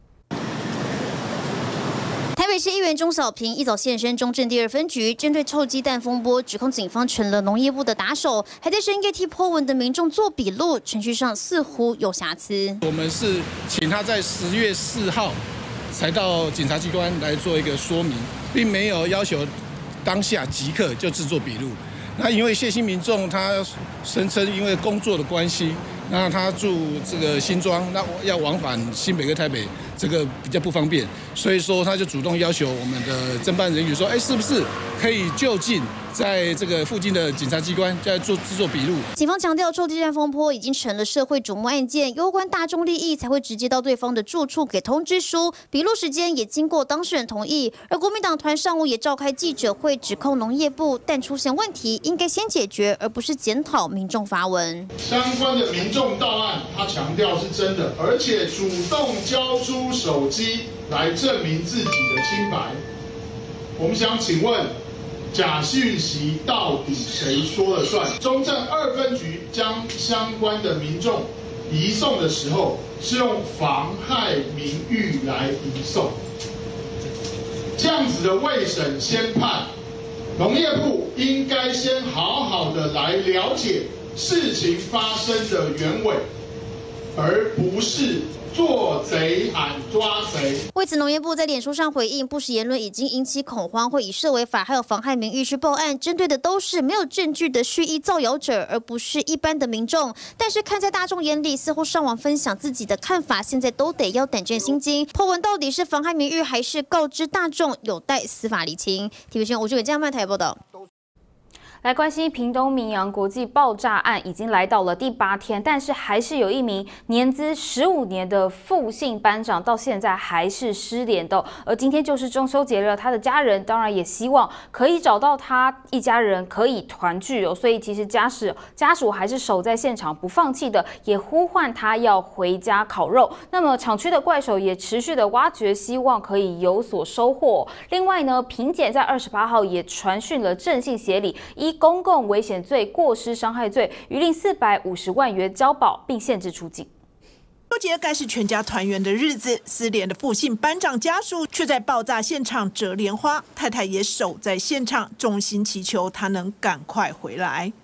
台北市议员钟小平一早现身中正第二分局，针对臭鸡蛋风波，指控警方成了农业部的打手，还在深夜替po文的民众做笔录，程序上似乎有瑕疵。 我们是请他在十月四号才到检察机关来做一个说明，并没有要求当下即刻就制作笔录。那因为谢姓民众他声称因为工作的关系，那他住这个新庄，那要往返新北跟台北，这个比较不方便，所以说他就主动要求我们的侦办人员说，哎，是不是可以就近在这个附近的检察机关在做制作笔录？ 警方强调，臭鸡蛋风波已经成了社会瞩目案件，攸关大众利益，才会直接到对方的住处给通知书，笔录时间也经过当事人同意。而国民党团上午也召开记者会，指控农业部，但出现问题应该先解决，而不是检讨民众发文。 相关的民众到案，他强调是真的，而且主动交出手机来证明自己的清白。我们想请问，假讯息到底谁说了算？中正二分局将相关的民众移送的时候，是用妨害名誉来移送，这样子的未审先判，农业部应该先好好的来了解事情发生的原委，而不是做贼喊抓贼。 为此，农业部在脸书上回应，不实言论已经引起恐慌，会以涉违法还有妨害名誉去报案，针对的都是没有证据的蓄意造谣者，而不是一般的民众。但是看在大众眼里，似乎上网分享自己的看法，现在都得要胆战心惊。po文到底是妨害名誉还是告知大众，有待司法厘清。T V B 新闻吴志伟、江曼台报道。 来关心屏东明扬国际爆炸案已经来到了第八天，但是还是有一名年资十五年的复姓班长到现在还是失联的。而今天就是中秋节了，他的家人当然也希望可以找到他一家人可以团聚哦，所以其实家属家属还是守在现场不放弃的，也呼唤他要回家烤肉。那么厂区的怪手也持续的挖掘，希望可以有所收获。另外呢，评检在二十八号也传讯了郑姓协理依公共危险罪、过失伤害罪，余令四百五十万元交保，并限制出境。 中秋节该是全家团圆的日子，失联的复姓班长家属却在爆炸现场折莲花，太太也守在现场，衷心祈求他能赶快回来。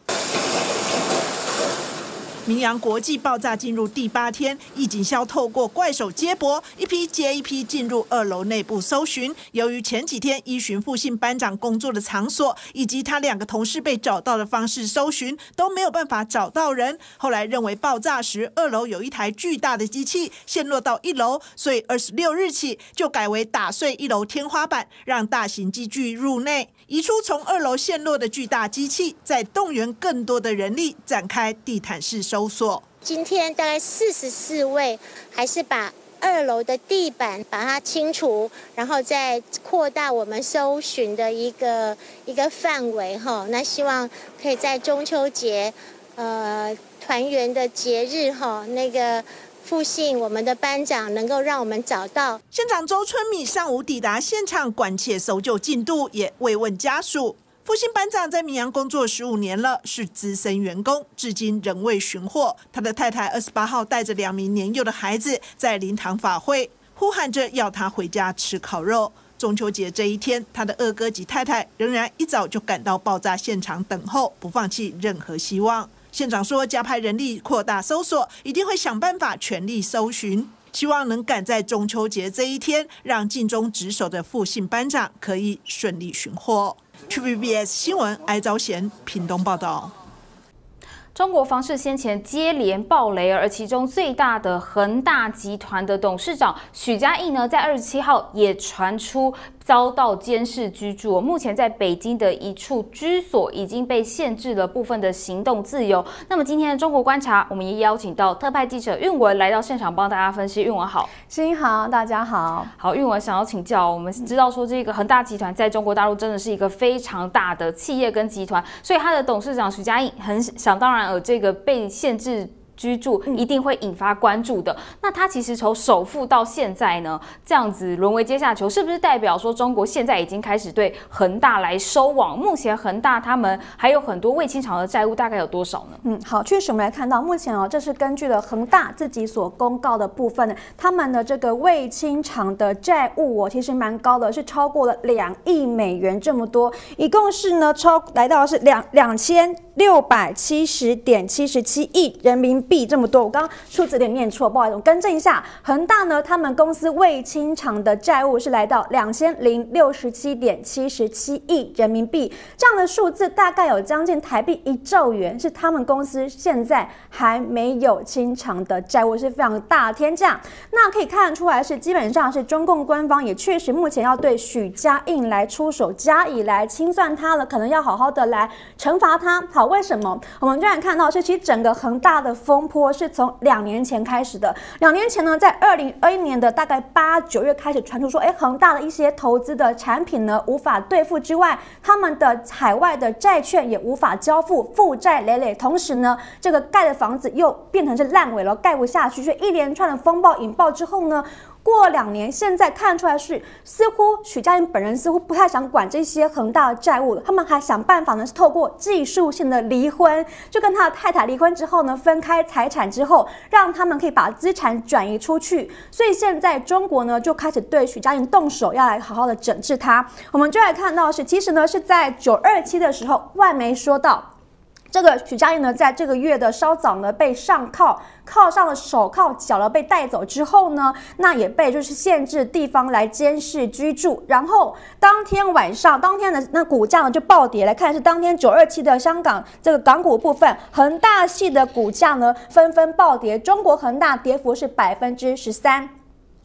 明扬国际爆炸进入第八天，义警消透过怪手接驳，一批接一批进入二楼内部搜寻。由于前几天依循复姓班长工作的场所以及他两个同事被找到的方式搜寻，都没有办法找到人。后来认为爆炸时二楼有一台巨大的机器陷落到一楼，所以二十六日起就改为打碎一楼天花板，让大型机具入内，移出从二楼陷落的巨大机器，再动员更多的人力展开地毯式搜。搜索今天大概四十四位，还是把二楼的地板把它清除，然后再扩大我们搜寻的一个一个范围哈。那希望可以在中秋节，呃团圆的节日哈，那个复姓我们的班长能够让我们找到。 县长周春米上午抵达现场，关切搜救进度，也慰问家属。复姓班长在明扬工作十五年了，是资深员工，至今仍未寻获。他的太太二十八号带着两名年幼的孩子在灵堂法会，呼喊着要他回家吃烤肉。中秋节这一天，他的二哥及太太仍然一早就赶到爆炸现场等候，不放弃任何希望。县长说，加派人力扩大搜索，一定会想办法全力搜寻，希望能赶在中秋节这一天，让尽忠职守的复姓班长可以顺利寻获。T V B S 新闻艾昭贤屏东报道。 中国房市先前接连爆雷，而其中最大的恒大集团的董事长许家印呢，在二十七号也传出遭到监视居住。目前在北京的一处居所已经被限制了部分的行动自由。那么今天的中国观察，我们也邀请到特派记者韵文来到现场帮大家分析。韵文好， 欣好，大家好。 好，韵文想要请教，我们知道说这个恒大集团在中国大陆真的是一个非常大的企业跟集团，所以他的董事长许家印很想当然。而这个被限制居住一定会引发关注的。那他其实从首富到现在呢，这样子沦为阶下囚，是不是代表说中国现在已经开始对恒大来收网？目前恒大他们还有很多未清偿的债务，大概有多少呢？ 嗯，好，确实我们来看到，目前哦，这是根据了恒大自己所公告的部分，他们的这个未清偿的债务哦，其实蛮高的，是超过了两亿美元这么多，一共是呢超来到是两两千六百七十点七十七亿人民币这么多。我刚刚数字有点念错，不好意思，我更正一下。恒大呢，他们公司未清偿的债务是来到两千零六十七点七十七亿人民币，这样的数字大概有将近台币一兆元，是他们公司现在还没有清偿的债务，是非常大的天价。那可以看得出来是，基本上是中共官方也确实目前要对许家印来出手，加以来清算他了，可能要好好的来惩罚他。好。为什么？我们就然看到是，其实整个恒大的风波是从两年前开始的。两年前呢，在二零二一年的大概八九月开始传出说，哎，恒大的一些投资的产品呢无法兑付之外，他们的海外的债券也无法交付，负债累累。同时呢，这个盖的房子又变成是烂尾了，盖不下去。所以一连串的风暴引爆之后呢，过了两年，现在看出来是，似乎许家印本人似乎不太想管这些恒大的债务了，他们还想办法呢，是透过技术性的离婚，就跟他的太太离婚之后呢，分开财产之后，让他们可以把资产转移出去。所以现在中国呢，就开始对许家印动手，要来好好的整治他。我们就来看到是，其实呢是在九二七的时候，外媒说到。这个许家印呢，在这个月的稍早呢，被上铐，铐上了手铐脚了，被带走之后呢，那也被就是限制地方来监视居住。然后当天晚上，当天的那股价呢就暴跌，来看是当天九二七的香港这个港股部分，恒大系的股价呢纷纷暴跌，中国恒大跌幅是百分之十三。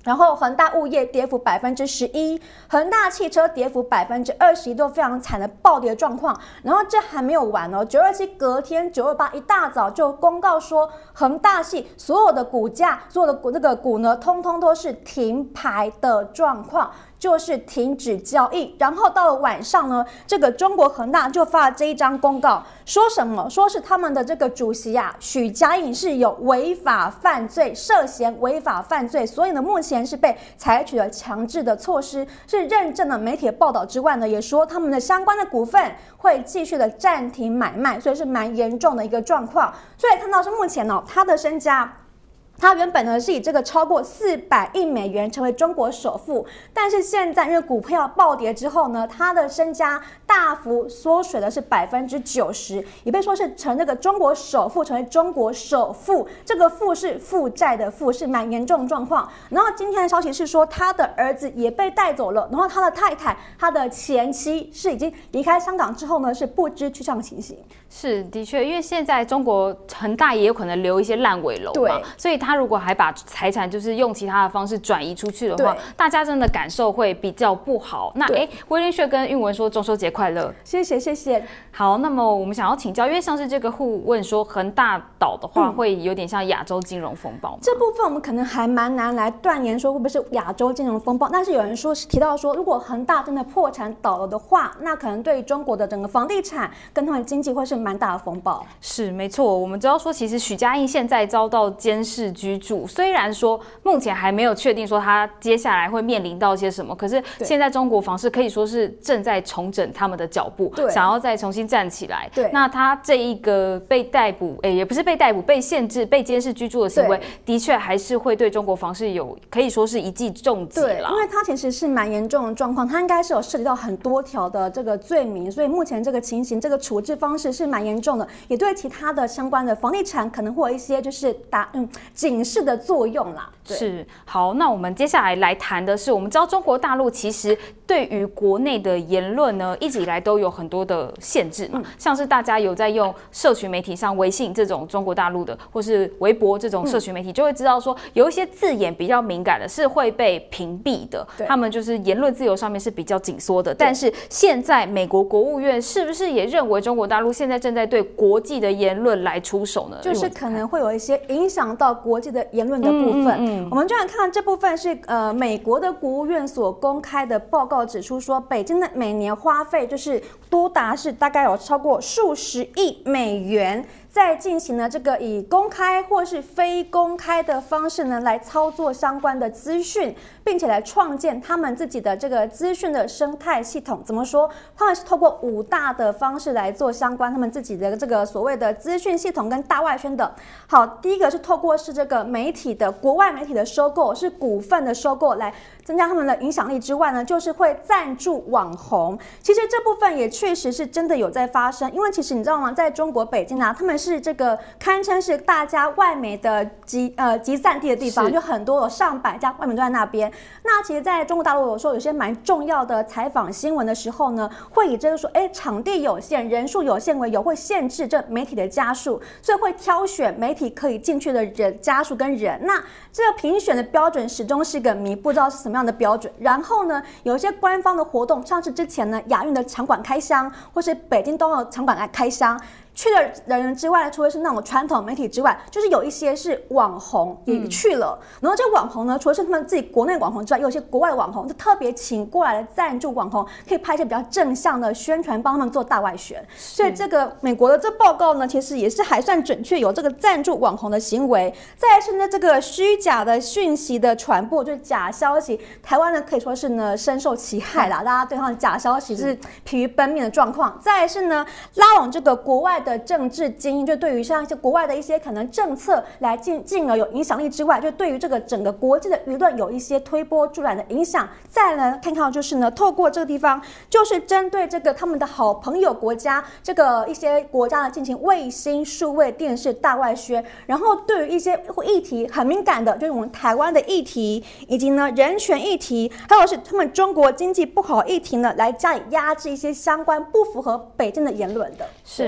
然后恒大物业跌幅百分之十一，恒大汽车跌幅百分之二十一，都非常惨的暴跌状况。然后这还没有完哦，九二七隔天九二八一大早就公告说，恒大系所有的股价、所有的股那个股呢，通通都是停牌的状况。就是停止交易，然后到了晚上呢，这个中国恒大就发了这一张公告，说什么？说是他们的这个主席啊，许家印是有违法犯罪，涉嫌违法犯罪，所以呢，目前是被采取了强制的措施，是认证了媒体的报道之外呢，也说他们的相关的股份会继续的暂停买卖，所以是蛮严重的一个状况。所以看到是目前呢、哦，他的身家。他原本呢是以这个超过四百亿美元成为中国首富，但是现在因为股票暴跌之后呢，他的身家大幅缩水的是百分之九十，也被说是成那个中国首富，成为中国首富。这个富是负债的富，是蛮严重的状况。然后今天的消息是说，他的儿子也被带走了，然后他的太太、他的前妻是已经离开香港之后呢，是不知去向情形。 是的确，因为现在中国恒大也有可能留一些烂尾楼嘛，所以他如果还把财产就是用其他的方式转移出去的话，大家真的感受会比较不好。那哎，威廉薛跟韵文说中秋节快乐， 谢谢谢谢。 好，那么我们想要请教，因为像是这个互问说恒大倒的话，嗯、会有点像亚洲金融风暴吗？ 这部分我们可能还蛮难来断言说会不会是亚洲金融风暴，但是有人说是提到说，如果恒大真的破产倒了的话，那可能对中国的整个房地产跟他们经济会是蛮大的风暴。 是没错，我们知道说，其实许家印现在遭到监视居住，虽然说目前还没有确定说他接下来会面临到些什么，可是现在中国房市可以说是正在重整他们的脚步，想要再重新站起来。对，那他这一个被逮捕，诶，也不是被逮捕，被限制、被监视居住的行为，的确还是会对中国房市有可以说是一记重击啦。 因为他其实是蛮严重的状况，他应该是有涉及到很多条的这个罪名，所以目前这个情形、这个处置方式是蛮严重的，也对其他的相关的房地产可能会有一些就是打嗯警示的作用啦。 是，好，那我们接下来来谈的是，我们知道中国大陆其实对于国内的言论呢，一直以来都有很多的限制嘛，嗯、像是大家有在用社群媒体，像微信这种中国大陆的，或是微博这种社群媒体，嗯、就会知道说有一些字眼比较敏感的，是会被屏蔽的。他们就是言论自由上面是比较紧缩的。但是现在美国国务院是不是也认为中国大陆现在正在对国际的言论来出手呢？ 就是可能会有一些影响到国际的言论的部分。嗯嗯嗯、我们就来看这部分是呃美国的国务院所公开的报告指出说，北京的每年花费就是多达是大概有超过数十亿美元。在进行了这个以公开或是非公开的方式呢，来操作相关的资讯，并且来创建他们自己的这个资讯的生态系统。怎么说？他们是透过五大的方式来做相关他们自己的这个所谓的资讯系统跟大外宣的。好，第一个是透过是这个媒体的国外媒体的收购，是股份的收购来增加他们的影响力之外呢，就是会赞助网红。其实这部分也确实是真的有在发生，因为其实你知道吗，在中国北京啊，他们是这个堪称是大家外媒的集呃集散地的地方，就很多有上百家外媒都在那边。那其实在中国大陆有时候有些蛮重要的采访新闻的时候呢，会以这个说，哎，场地有限、人数有限为由，会限制这媒体的家数，所以会挑选媒体可以进去的人家数跟人。那这个评选的标准始终是个谜，不知道是什么样的标准。然后呢，有一些官方的活动，像是之前呢亚运的场馆开箱，或是北京冬奥场馆来开箱。去的人之外，除了是那种传统媒体之外，就是有一些是网红也去了。嗯、然后这个网红呢，除了是他们自己国内网红之外，有一些国外的网红就特别请过来的赞助网红，可以拍一些比较正向的宣传，帮他们做大外宣。所以这个美国的这报告呢，其实也是还算准确，有这个赞助网红的行为。再来是呢这个虚假的讯息的传播，就是假消息，台湾呢可以说是呢深受其害啦，大家对他的假消息是疲于奔命的状况。再来是呢拉拢这个国外的政治精英，就对于像一些国外的一些可能政策来进进而有影响力之外，就对于这个整个国际的舆论有一些推波助澜的影响。再来看看就是呢，透过这个地方，就是针对这个他们的好朋友国家，这个一些国家呢进行卫星数位电视大外宣，然后对于一些议题很敏感的，就是我们台湾的议题，以及呢人权议题，还有是他们中国经济不好议题呢，来加以压制一些相关不符合北京的言论的。 是没错，像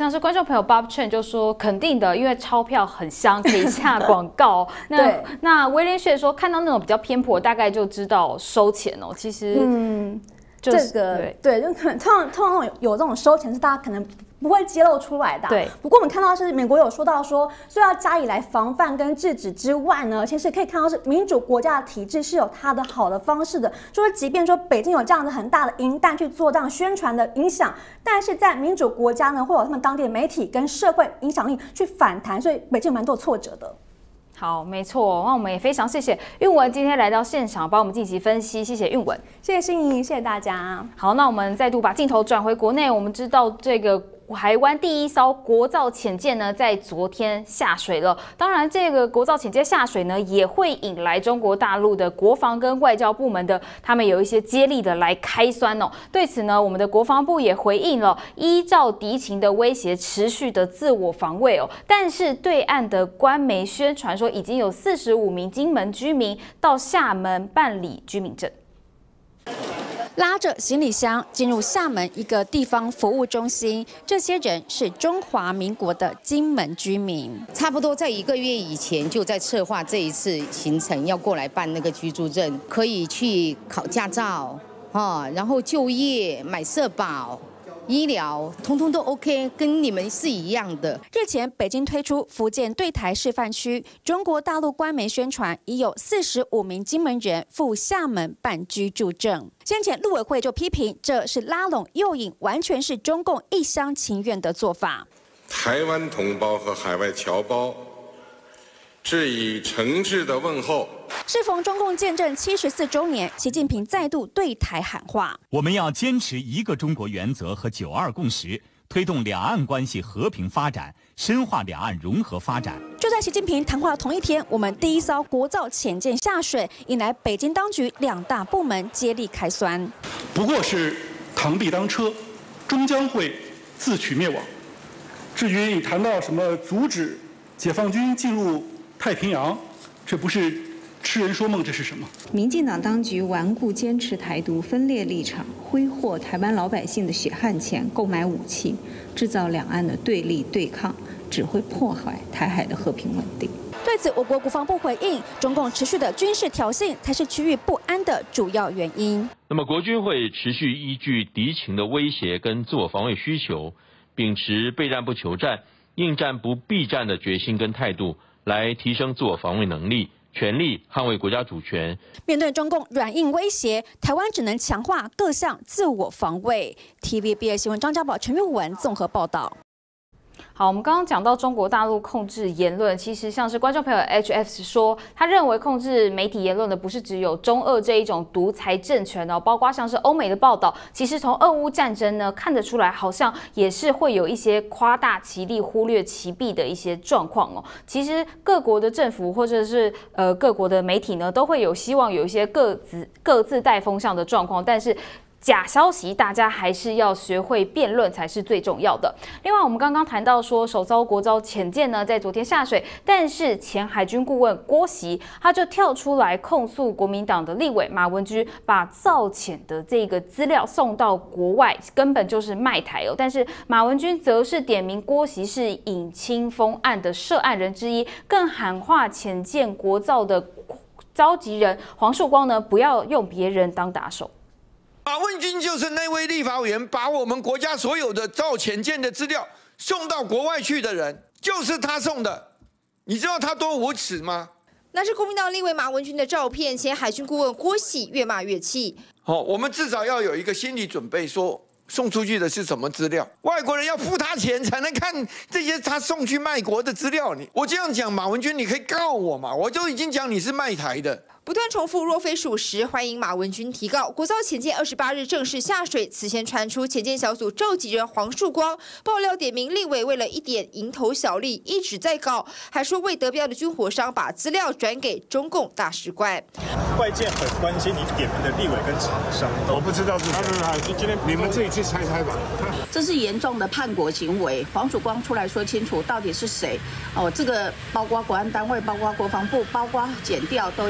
像是观众朋友 Bob Chen 就说肯定的，因为钞票很香，可以下广告。那那威廉薛说看到那种比较偏颇，大概就知道收钱哦。其实，嗯， 这个对对，就可能通常通常有这种收钱是大家可能不会揭露出来的、啊。对。不过我们看到是美国有说到说，虽然要加以来防范跟制止之外呢，其实可以看到是民主国家的体制是有它的好的方式的。就是即便说北京有这样子很大的银弹去做这样宣传的影响，但是在民主国家呢，会有他们当地的媒体跟社会影响力去反弹，所以北京有蛮多挫折的。 好，没错，那我们也非常谢谢韵文今天来到现场帮我们进行分析，谢谢韵文， 谢谢心怡，谢谢大家。 好，那我们再度把镜头转回国内，我们知道这个台湾第一艘国造潜舰呢，在昨天下水了。当然，这个国造潜舰下水呢，也会引来中国大陆的国防跟外交部门的他们有一些接力的来开酸哦。对此呢，我们的国防部也回应了，依照敌情的威胁，持续的自我防卫哦。但是对岸的官媒宣传说，已经有四十五名金门居民到厦门办理居民证。 拉着行李箱进入厦门一个地方服务中心，这些人是中华民国的金门居民。 差不多在一个月以前就在策划这一次行程，要过来办那个居住证，可以去考驾照，啊，然后就业、买社保。医疗通通都 OK， 跟你们是一样的。 日前，北京推出福建对台示范区，中国大陆官媒宣传已有四十五名金门人赴厦门办居住证。先前陆委会就批评这是拉拢诱引，完全是中共一厢情愿的做法。 台湾同胞和海外侨胞致以诚挚的问候。 适逢中共建政七十四周年，习近平再度对台喊话： 我们要坚持一个中国原则和九二共识，推动两岸关系和平发展，深化两岸融合发展。 就在习近平谈话同一天，我们第一艘国造潜舰下水，引来北京当局两大部门接力开酸。 不过是螳臂当车，终将会自取灭亡。至于你谈到什么阻止解放军进入太平洋，这不是痴人说梦，这是什么？ 民进党当局顽固坚持台独分裂立场，挥霍台湾老百姓的血汗钱购买武器，制造两岸的对立对抗，只会破坏台海的和平稳定。 对此，我国国防部回应，中共持续的军事挑衅才是区域不安的主要原因。 那么国军会持续依据敌情的威胁跟自我防卫需求，秉持备战不求战、应战不避战的决心跟态度，来提升自我防卫能力，全力捍卫国家主权。 面对中共软硬威胁，台湾只能强化各项自我防卫。T V B S 新闻张家宝、陈玉文综合报道。 好，我们刚刚讲到中国大陆控制言论，其实像是观众朋友 H F 说，他认为控制媒体言论的不是只有中俄这一种独裁政权哦，包括像是欧美的报道，其实从俄乌战争呢看得出来，好像也是会有一些夸大其利、忽略其弊的一些状况哦。其实各国的政府或者是呃各国的媒体呢，都会有希望有一些各自各自带风向的状况，但是假消息，大家还是要学会辩论才是最重要的。另外，我们刚刚谈到说，首艘国造潜舰呢在昨天下水，但是前海军顾问郭习他就跳出来控诉国民党的立委马文君把造潜的这个资料送到国外，根本就是卖台哦。但是马文君则是点名郭习是尹清风案的涉案人之一，更喊话潜舰国造的召集人黄树光呢，不要用别人当打手。 马文君就是那位立法委员把我们国家所有的造潜舰的资料送到国外去的人，就是他送的。你知道他多无耻吗？ 那是国民党立委马文君的照片，前海军顾问郭喜越骂越气。 哦，我们至少要有一个心理准备，说送出去的是什么资料？外国人要付他钱才能看这些他送去卖国的资料。你我这样讲，马文君你可以告我嘛？我就已经讲你是卖台的。 不断重复，若非属实，欢迎马文君提告。国造潜舰二十八日正式下水，此前传出潜舰小组召集人黄树光爆料点名立委为了一点蝇头小利，一直在告，还说未得标的军火商把资料转给中共大使馆。 外界很关心你点名的立委跟厂商，我不知道是谁，今天你们自己去猜猜吧。 这是严重的叛国行为，黄曙光出来说清楚到底是谁哦，这个包括国安单位、包括国防部、包括检调都应该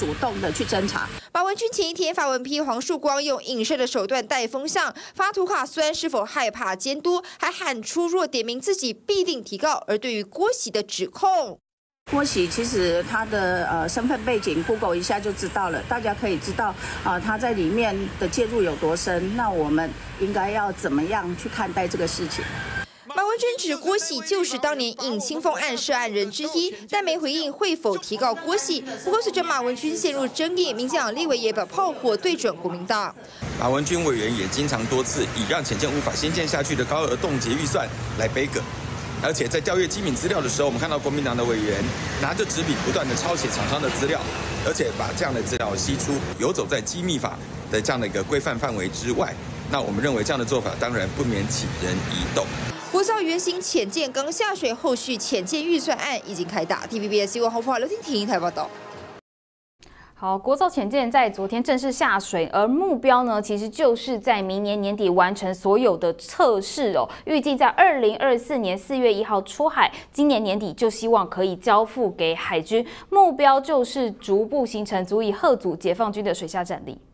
主动的去侦查。 马文君前一天发文批黄树光用影射的手段带风向，发图卡虽然是否害怕监督，还喊出若点名自己必定提告。而对于郭喜的指控， 郭喜其实他的呃身份背景 ，Google 一下就知道了，大家可以知道啊、呃、他在里面的介入有多深。那我们应该要怎么样去看待这个事情？ 马文君指郭喜就是当年尹清凤案涉案人之一，但没回应会否提告郭喜。不过，随着马文君陷入争议，民进党立委也把炮火对准国民党。 马文君委员也经常多次以让潜舰无法先见下去的高额冻结预算来背梗，而且在调阅机敏资料的时候，我们看到国民党的委员拿着纸笔不断的抄写厂商的资料，而且把这样的资料析出，游走在机密法的这样的一个规范范围之外。那我们认为这样的做法当然不免起人疑窦。 国造原型潜舰刚下水，后续潜舰预算案已经开打。T V B S 新闻侯富华、刘婷婷台报道。 好，国造潜舰在昨天正式下水，而目标呢，其实就是在明年年底完成所有的测试哦，预计在二零二四年四月一号出海，今年年底就希望可以交付给海军，目标就是逐步形成足以吓阻解放军的水下战力。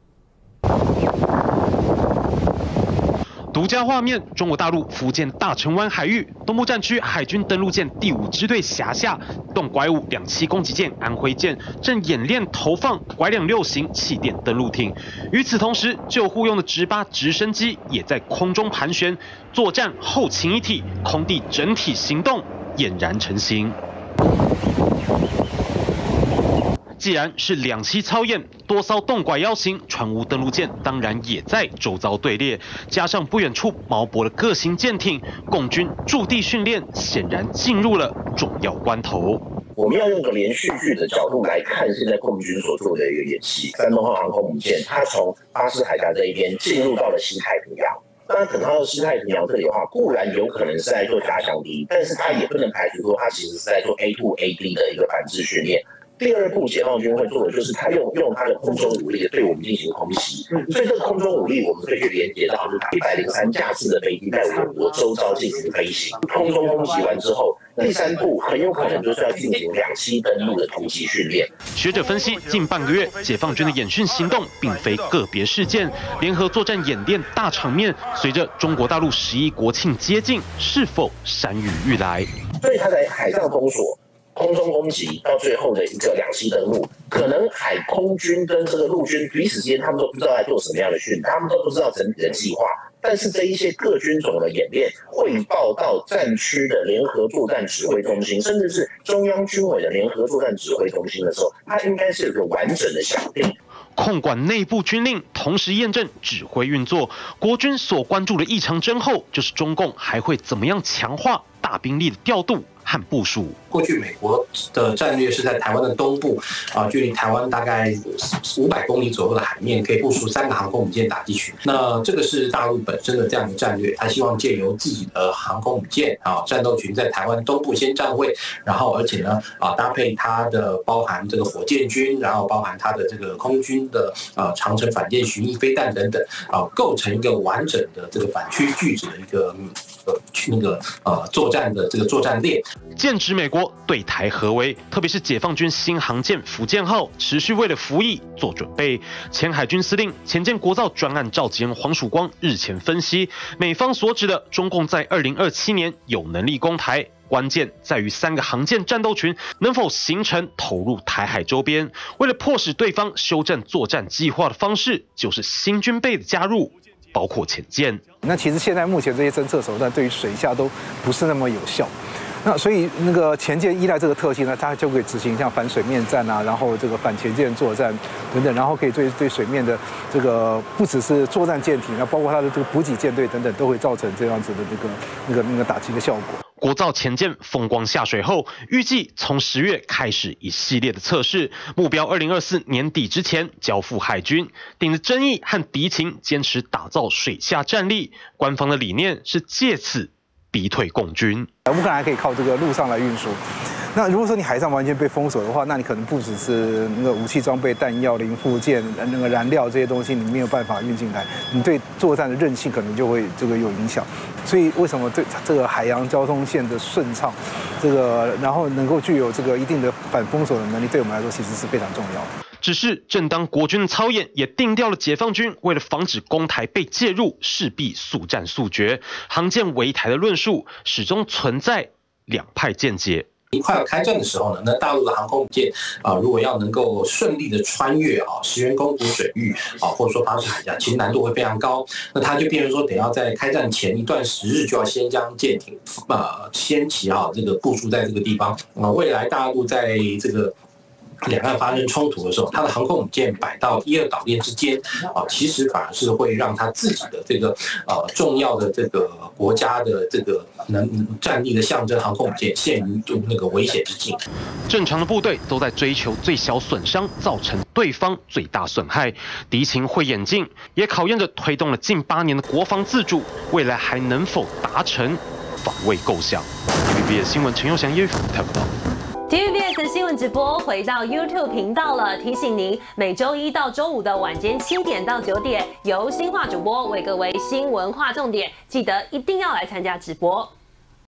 独家画面：中国大陆福建大城湾海域东部战区海军登陆舰第五支队辖下，动拐五两栖攻击舰安徽舰正演练投放拐两六型气垫登陆艇。与此同时，救护用的直八直升机也在空中盘旋，作战后勤一体，空地整体行动俨然成型。既然是两栖操演，多艘动拐幺型船坞登陆舰当然也在周遭队列，加上不远处锚泊的各型舰艇，共军驻地训练显然进入了重要关头。 我们要用个连续剧的角度来看现在共军所做的一个演习。山东号航空母舰，它从巴士海峡这一边进入到了西太平洋。那等到西太平洋这里的话，固然有可能是在做假想敌，但是它也不能排除说它其实是在做 A 二 A D 的一个反制训练。第二步，解放军会做的就是他用用他的空中武力对我们进行空袭，所以这个空中武力我们可以去连接到一百零三架次的飞机在我国周遭进行飞行。空中空袭完之后，第三步很有可能就是要进行两栖登陆的突击训练。 学者分析，近半个月解放军的演训行动并非个别事件，联合作战演练大场面，随着中国大陆十一国庆接近，是否山雨欲来？ 所以他在海上封锁。空中攻击到最后的一个两栖登陆，可能海空军跟这个陆军彼此间他们都不知道在做什么样的训练，他们都不知道整体的计划。但是这一些各军种的演练汇报到战区的联合作战指挥中心，甚至是中央军委的联合作战指挥中心的时候，它应该是有个完整的想定。 控管内部军令，同时验证指挥运作。国军所关注的异常真后，就是中共还会怎么样强化大兵力的调度和部署。 过去美国的战略是在台湾的东部，啊，距离台湾大概五百公里左右的海面，可以部署三个航空母舰打击群。那这个是大陆本身的这样的战略，他希望借由自己的航空母舰啊战斗群在台湾东部先站位，然后而且呢啊搭配它的包含这个火箭军，然后包含它的这个空军的啊长程反舰巡弋飞弹等等啊，构成一个完整的这个反驱拒止的一个呃那个呃作战的这个作战链。 剑指美国对台合围，特别是解放军新航舰福建号持续为了服役做准备。前海军司令、前舰国造专案召集人黄曙光日前分析，美方所指的中共在二零二七年有能力攻台，关键在于三个航舰战斗群能否形成投入台海周边。为了迫使对方修正作战计划的方式，就是新军备的加入，包括潜舰。 那其实现在目前这些侦测手段对于水下都不是那么有效。那所以那个潜舰依赖这个特性呢，它就可以执行像反水面战啊，然后这个反潜舰作战等等，然后可以对对水面的这个不只是作战舰艇，那包括它的这个补给舰队等等，都会造成这样子的这个那个那个打击的效果。 国造潜舰风光下水后，预计从十月开始一系列的测试，目标二零二四年底之前交付海军。顶着争议和敌情，坚持打造水下战力。官方的理念是借此逼退共军。 乌克兰还可以靠这个陆上来运输。那如果说你海上完全被封锁的话，那你可能不只是那个武器装备、弹药、零附件、那个燃料这些东西，你没有办法运进来，你对作战的韧性可能就会这个有影响。所以为什么对这个海洋交通线的顺畅，这个然后能够具有这个一定的反封锁的能力，对我们来说其实是非常重要的。 只是正当国军操演，也定调了解放军为了防止攻台被介入，势必速战速决。航舰围台的论述始终存在两派见解。 快要开战的时候呢，那大陆的航空母舰啊、呃，如果要能够顺利的穿越啊石垣宫古水域啊，或者说巴士海峡，其实难度会非常高。那它就变成说，得要在开战前一段时日就要先将舰艇呃先期啊这个部署在这个地方啊、呃，未来大陆在这个两岸发生冲突的时候，它的航空母舰摆到一二岛链之间啊，其实反而是会让它自己的这个呃重要的这个国家的这个能战力的象征航空母舰陷于那个危险之境。 正常的部队都在追求最小损伤，造成对方最大损害。敌情会演进，也考验着推动了近八年的国防自主，未来还能否达成防卫构想 ？T V B S 新闻陈佑祥、叶玉台报道。 T V B S 新闻直播回到 YouTube 频道了，提醒您每周一到周五的晚间七点到九点，由新化主播为各位新闻划重点，记得一定要来参加直播。